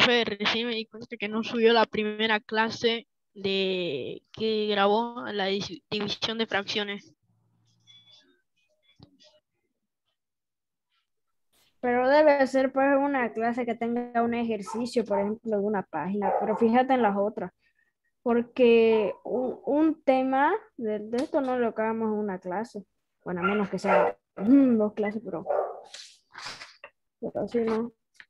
profe, recién me di cuenta que no subió la primera clase de que grabó la dis- división de fracciones. Pero debe ser pues una clase que tenga un ejercicio, por ejemplo, de una página, pero fíjate en las otras, porque un, un tema de, de esto no lo acabamos en una clase, bueno, a menos que sea mm, dos clases, pero, pero así no.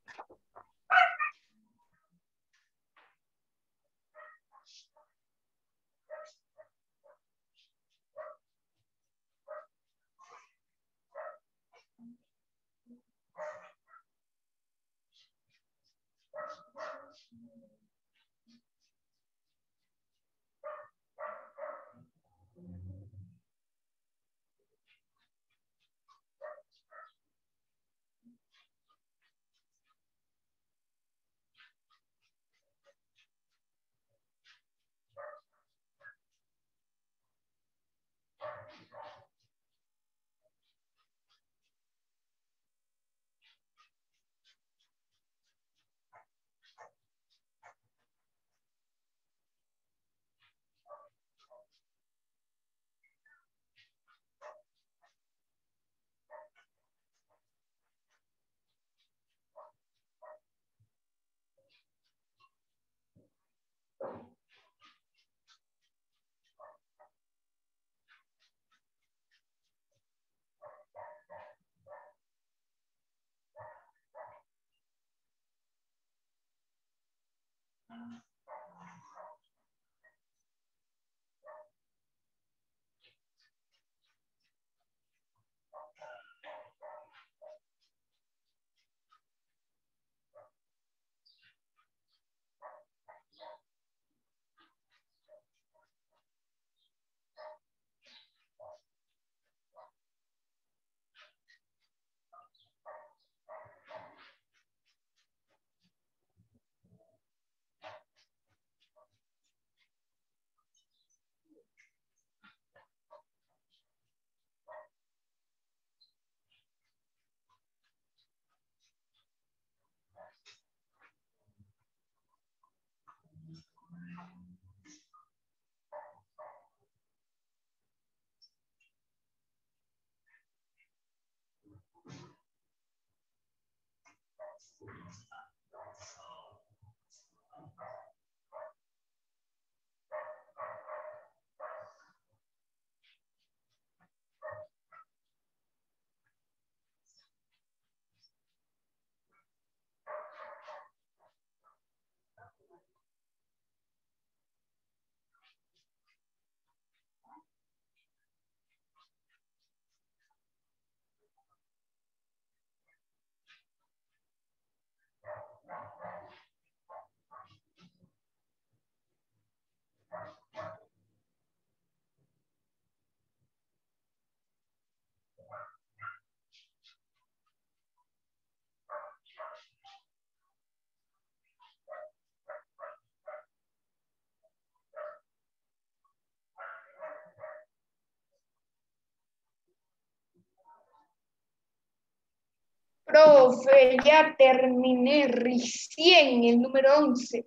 Profe, ya terminé recién el número once.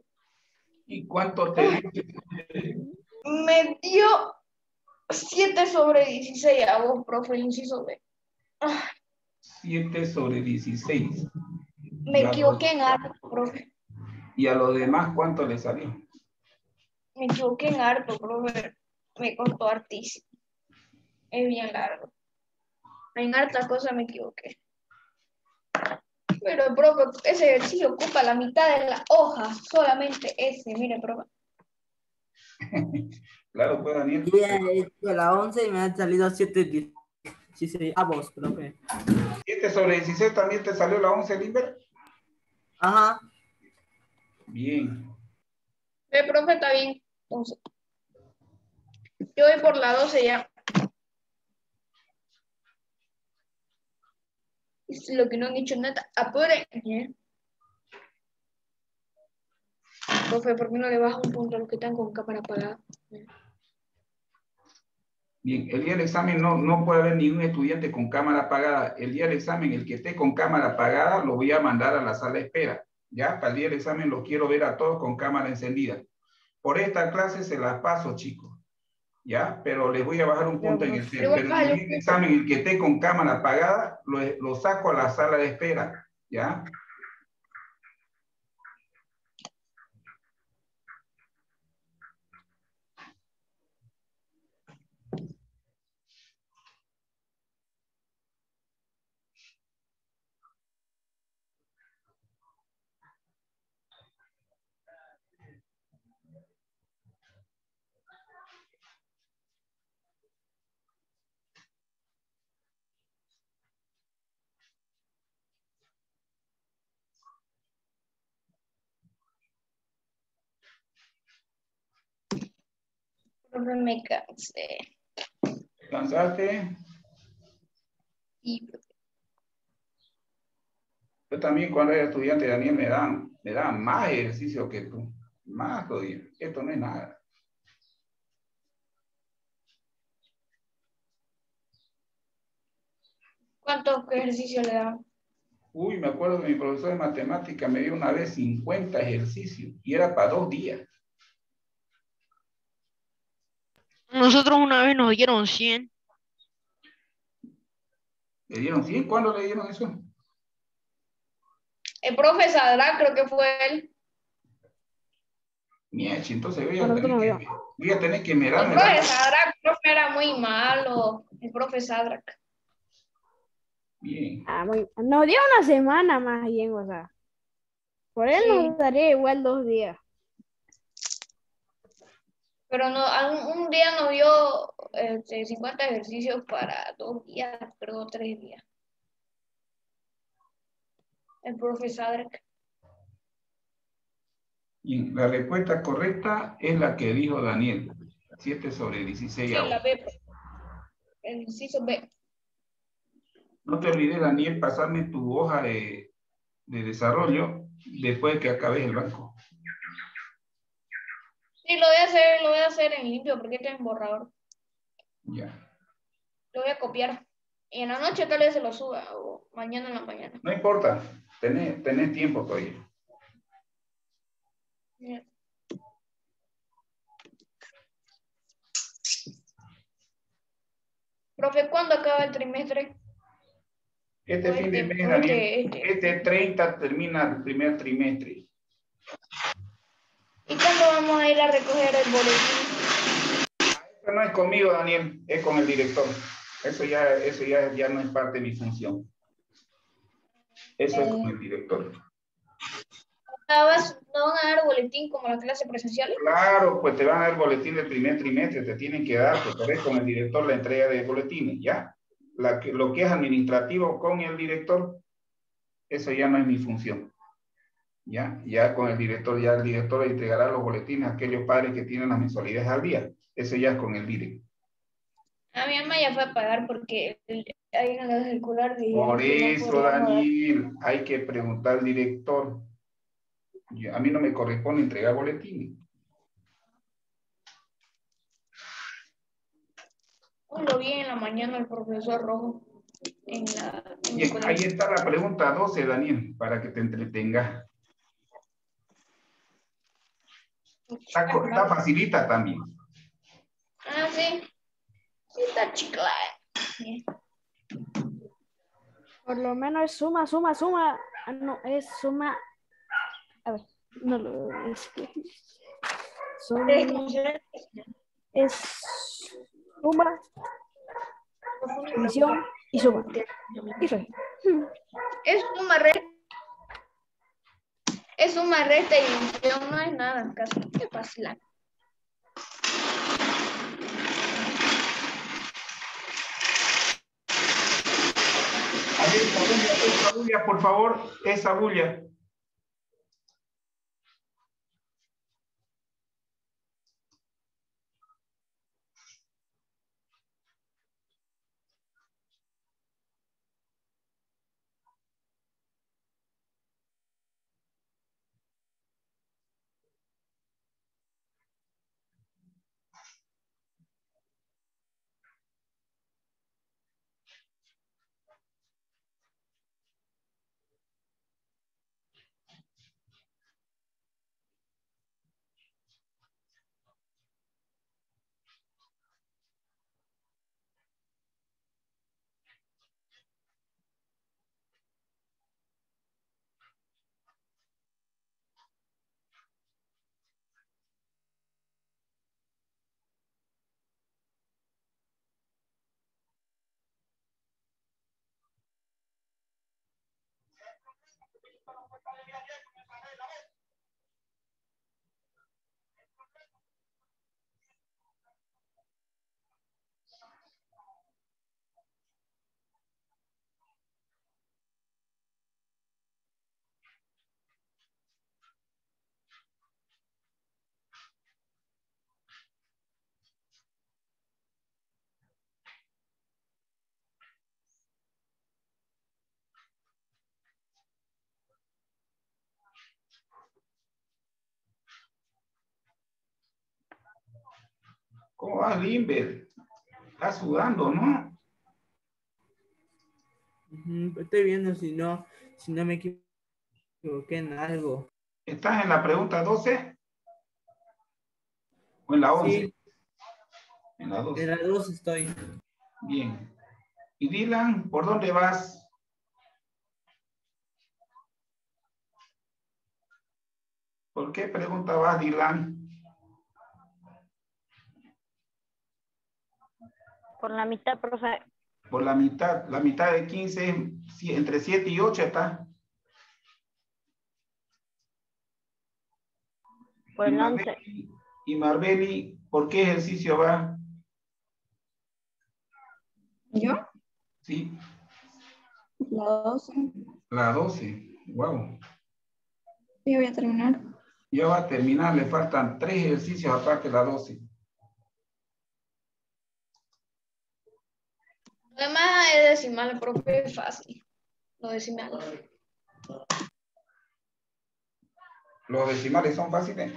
¿Y cuánto te dio? Me dio siete sobre dieciséis a vos, profe, el inciso B. Ah, siete sobre dieciséis. me Ya equivoqué lo- en harto, profe. ¿Y a los demás cuánto le salió? Me equivoqué en harto, profe. Me costó hartísimo. Es bien largo. En harta cosa me equivoqué. Pero, profe, ese ejercicio ocupa la mitad de la hoja. Solamente ese, mire, profe. Claro, pues, Daniel. Yo ya he hecho la once y me han salido siete dieciséis a vos, profe. siete sobre dieciséis también te salió la once, Limber. Ajá. Bien. El profe está bien. Entonces, yo voy por la doce ya. Es lo que no han hecho nada. Apuren. ¿Eh? Profe, ¿por qué no le baja un punto a los que están con cámara apagada? Bien, el día del examen no, no puede haber ningún estudiante con cámara apagada. El día del examen, el que esté con cámara apagada, lo voy a mandar a la sala de espera. Ya, para el día del examen lo quiero ver a todos con cámara encendida. Por esta clase se las paso, chicos. Ya, pero les voy a bajar un punto en el Pero pero igual en bájale el un examen, el que esté con cámara apagada, lo, lo saco a la sala de espera. Ya. profe, me cansé. ¿Cansaste? Y Yo también cuando era estudiante, Daniel, me dan, me dan más ejercicio que tú. Más todavía. Esto no es nada. ¿cuántos ejercicios le dan? Uy, me acuerdo que mi profesor de matemática me dio una vez cincuenta ejercicios y era para dos días. Nosotros una vez nos dieron cien. ¿Le dieron cien? ¿Cuándo le dieron eso? El profe Sadra, creo que fue él. Miechi, entonces voy A a nosotros tener nos que, dio. voy a tener que El mirarme. profe Sadra, el profe era muy malo. El profe Sadra. Bien. Ah, muy- nos dio una semana más bien, o sea. Por él Sí. nos daría igual dos días. Pero no, algún- un día nos dio este, cincuenta ejercicios para dos días, perdón, tres días. El profe Sadra. Bien, la respuesta correcta es la que dijo Daniel. siete sobre dieciséis Sí, a la uno. B. El inciso B. No te olvides, Daniel, pasarme tu hoja de, de desarrollo después de que acabes el banco. Sí, lo voy a hacer, lo voy a hacer en limpio porque está en borrador. Ya. Lo voy a copiar. Y en la noche tal vez se lo suba o mañana en la mañana. No importa, tenés, tenés tiempo todavía. Ya. Profe, ¿cuándo acaba el trimestre? Este O fin de este- mes, o Daniel, este- este. este treinta termina el primer trimestre. ¿Y cuándo vamos a ir a recoger el boletín? Eso no es conmigo, Daniel, es con el director. Eso ya, eso ya, ya no es parte de mi función. Eso es con el director. ¿No vas- no van a dar boletín como la clase presencial? Claro, pues te van a dar el boletín del primer trimestre, te tienen que dar, pues, pero es con el director la entrega de boletines, ya. La que, lo que es administrativo con el director, eso ya no es mi función. Ya, ya con el director, ya el director le entregará los boletines a aquellos padres que tienen las mensualidades al día. Eso ya es con el director. A mi mamá ya fue a pagar porque el- ahí en la circular dijeron Por que no eso, podíamos dar. Daniel, hay que preguntar al director. Yo- A mí no me corresponde entregar boletines. Hoy lo vi en la mañana el profesor Rojo en la en el Bien, ahí colegio. está la pregunta doce, Daniel, para que te entretengas. Está, co- está facilita también. Ah, sí. Sí, está chicla. Por lo menos es suma, suma, suma. Ah, no, es suma. A ver, no lo es que. Suma es suma, división y suma. Y fe. Es suma resta. Es suma resta y división, no es nada casi. Qué fácil. A ver, esa bulla, esa bulla, por favor, esa bulla. ¿Cómo vas, Limber? Estás sudando, ¿no? Ujú, estoy viendo si no, si no me equivoqué en algo. ¿Estás en la pregunta doce? ¿O en la once? Sí, En la doce. en la dos estoy. Bien. Y Dylan, ¿por dónde vas? ¿Por qué pregunta vas, Dylan? Por la mitad, profe. Por la mitad. La mitad de quince, si- entre siete y ocho está. Por Y el once. Marbeli, y Marbeli, ¿por qué ejercicio va? ¿Yo? Sí, La doce. la doce. Wow. Sí, voy a terminar. Ya va a terminar, le faltan tres ejercicios aparte de la doce. Además es decimal, profe, es fácil. Lo decimal. Los decimales son fáciles.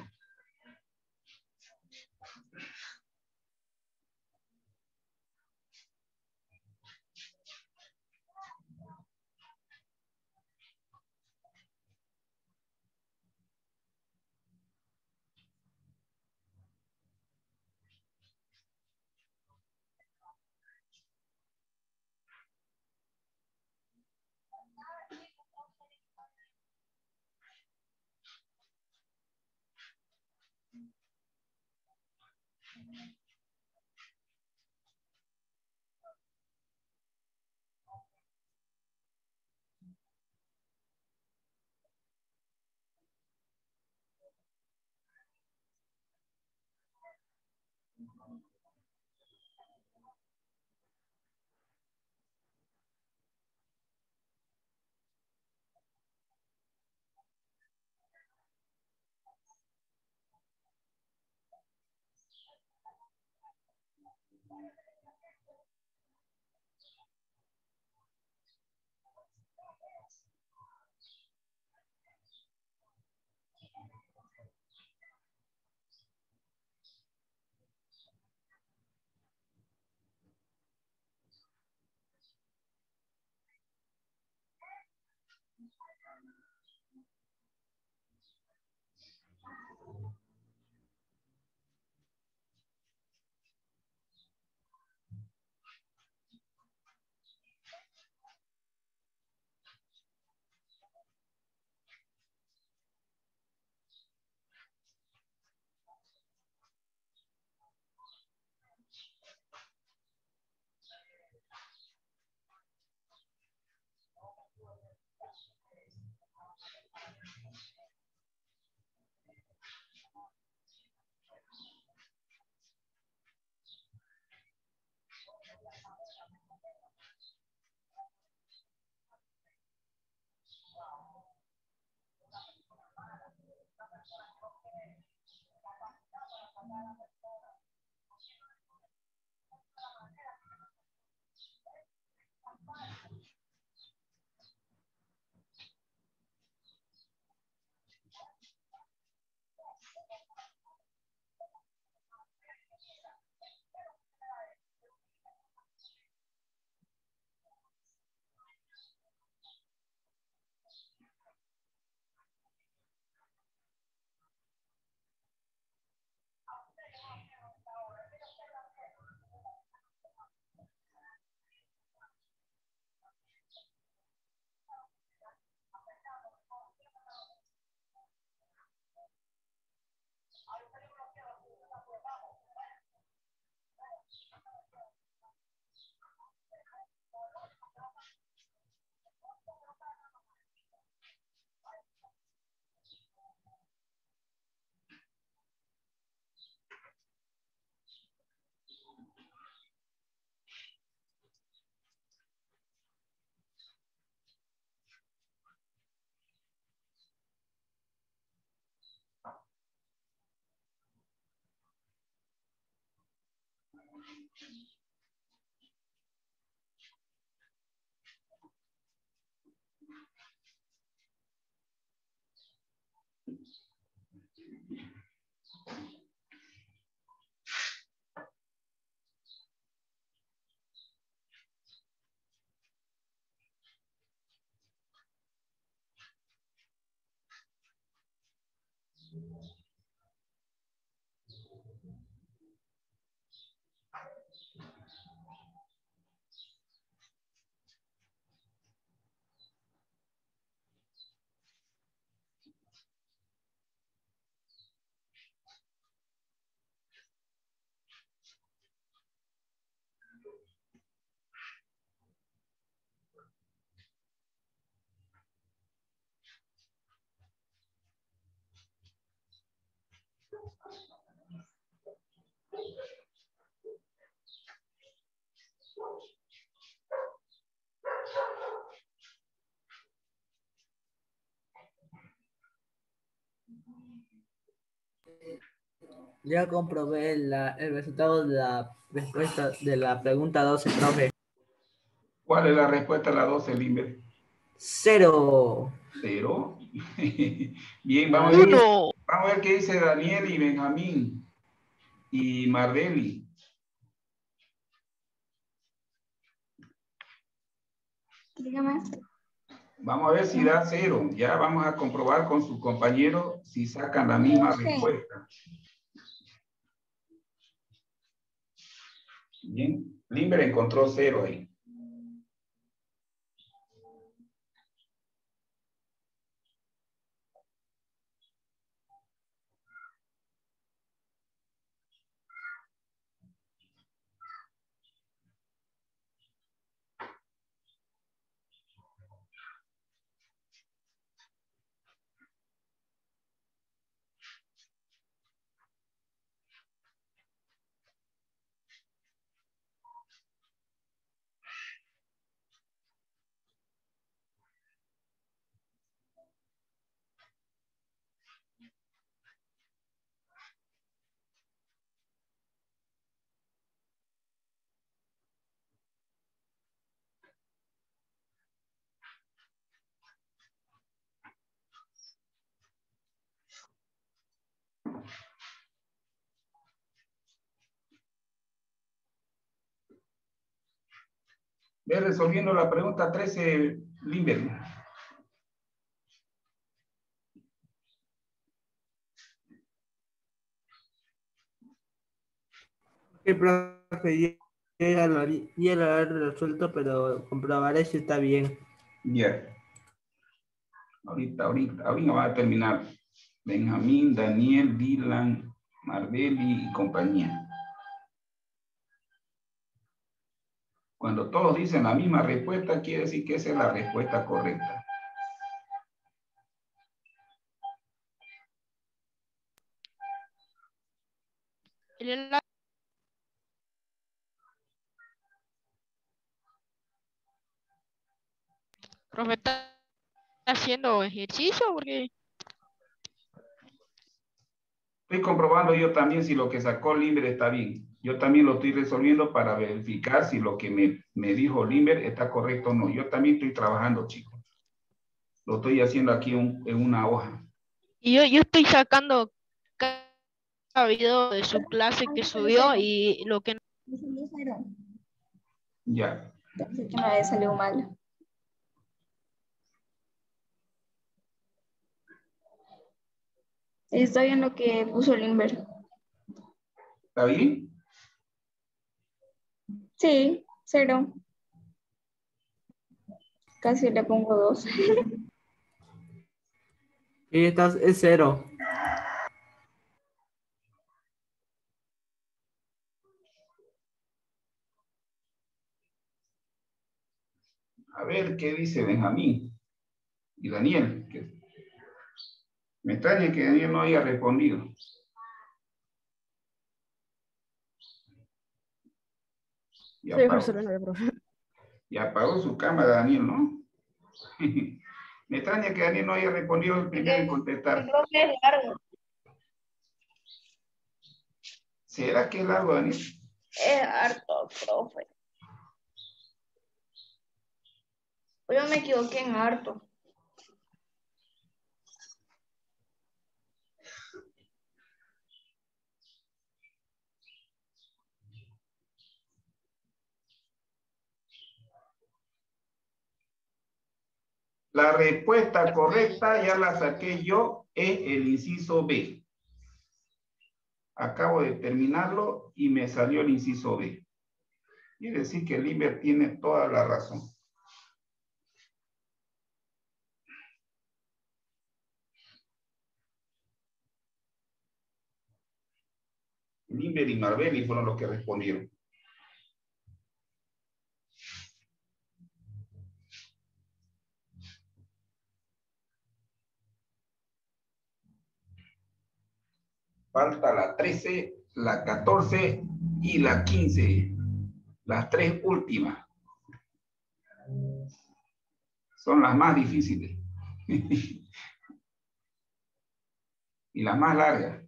Ya comprobé la, el resultado de la respuesta de la pregunta doce, profe. ¿Cuál es la respuesta a la doce, Limber? Cero. Cero. Bien, vamos a, ver, Uno. vamos a ver qué dice Daniel y Benjamín y Marbeli. Dígame. Vamos a ver si da cero. Ya vamos a comprobar con sus compañeros si sacan la misma Sí. respuesta. Bien, Limber encontró cero ahí. Ve resolviendo la pregunta trece, Limber. Sí, profe, yo ya lo, ya lo he resuelto, pero comprobaré si está bien. Ya. Ahorita, ahorita, ahorita va a terminar. Benjamín, Daniel, Dylan, Marbeli y compañía. Cuando todos dicen la misma respuesta, quiere decir que esa es la respuesta correcta. El enlace. Profe, ¿está haciendo ejercicio? Porque Estoy comprobando yo también si lo que sacó Limber está bien. Yo también lo estoy resolviendo para verificar si lo que me, me dijo Limber está correcto o no. Yo también estoy trabajando, chicos. Lo estoy haciendo aquí un, en una hoja. y yo, yo estoy sacando cada video de su clase que subió y lo que Me salió cero. Ya. Pensé que me había salido mal. Estoy en lo que puso Limber. ¿Está bien? Sí, cero. Casi le pongo dos. Y estás es cero. A ver qué dice Benjamín y Daniel. Que me extraña que Daniel no haya respondido. Ya Sí, apagó, profesor, no, profe. ya apagó su cámara, Daniel, ¿no? Me extraña que Daniel no haya respondido el primero en contestar. Creo que es largo. ¿Será que es largo, Daniel? Es harto, profe. Yo me equivoqué en harto. La respuesta correcta, ya la saqué yo, es el inciso B. Acabo de terminarlo y me salió el inciso B. Quiere decir que Limber tiene toda la razón. Limber y Marbeli fueron los que respondieron. Falta la trece, la catorce y la quince. Las tres últimas. Son las más difíciles. Y la más larga.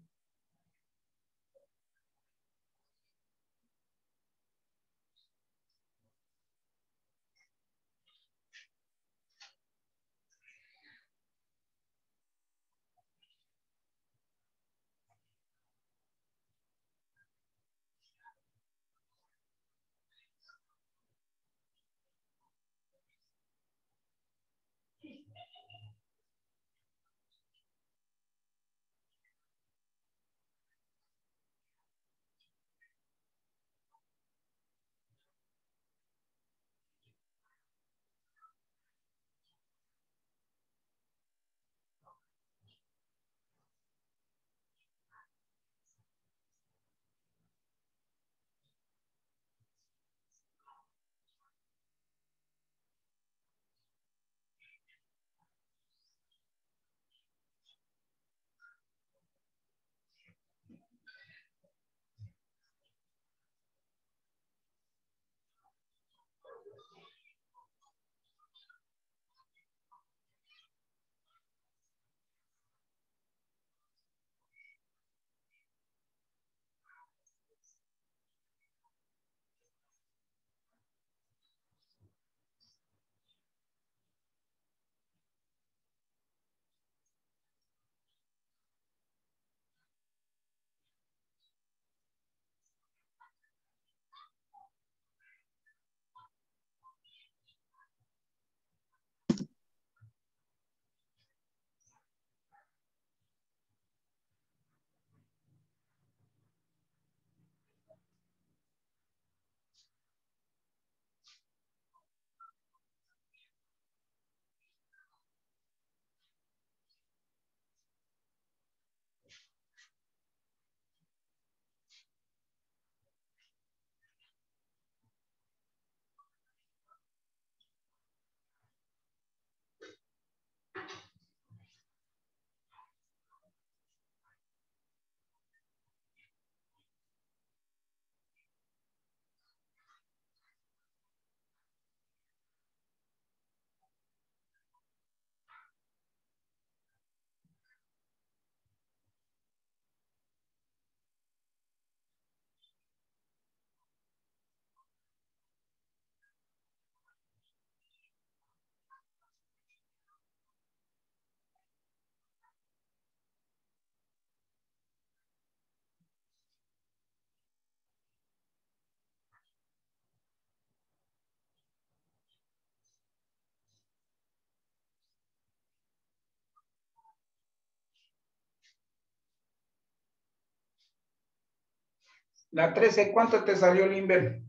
La trece, ¿cuánto te salió, Limber?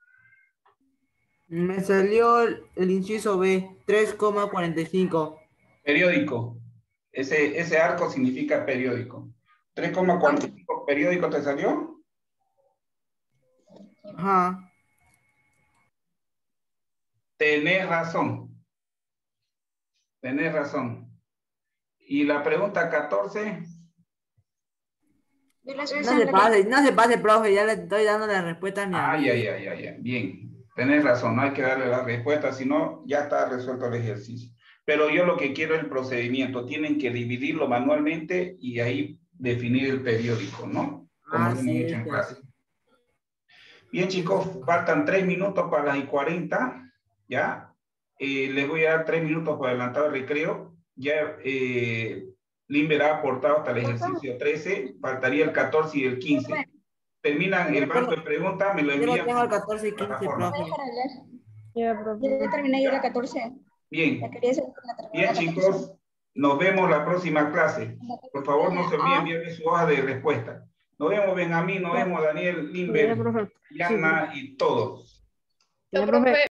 Me salió el, el inciso B, tres coma cuarenta y cinco. Periódico. Ese, ese arco significa periódico. tres coma cuarenta y cinco periódico te salió. Ajá. Tenés razón. Tenés razón. Y la pregunta catorce. No se pase, no se pase, profe, ya le estoy dando la respuesta a mi amigo. Ay, ay, ay, ay, ay, bien. Tenés razón, no hay que darle la respuesta, sino ya está resuelto el ejercicio. Pero yo lo que quiero es el procedimiento. Tienen que dividirlo manualmente y ahí definir el periódico, ¿no? Como Ah, lo hemos sí, hecho en sí, clase. sí. Bien, chicos, faltan tres minutos para las y cuarenta, ¿ya? Eh, les voy a dar tres minutos por adelantado el recreo. Ya eh, Limber ha aportado hasta el ejercicio trece, faltaría el catorce y el quince. Terminan el banco de preguntas, me lo Yo lo envían tengo al por catorce y quince, plataforma. profe. Ya, profe. Ya terminé yo la catorce. Bien, La quería hacer la terminé bien, la catorce. chicos, nos vemos la próxima clase. Por favor, no se olviden enviarme su hoja de respuesta. Nos vemos, Benjamín, nos vemos, Daniel, Ya, Limber, profe. Yana y todos. Ya, profe.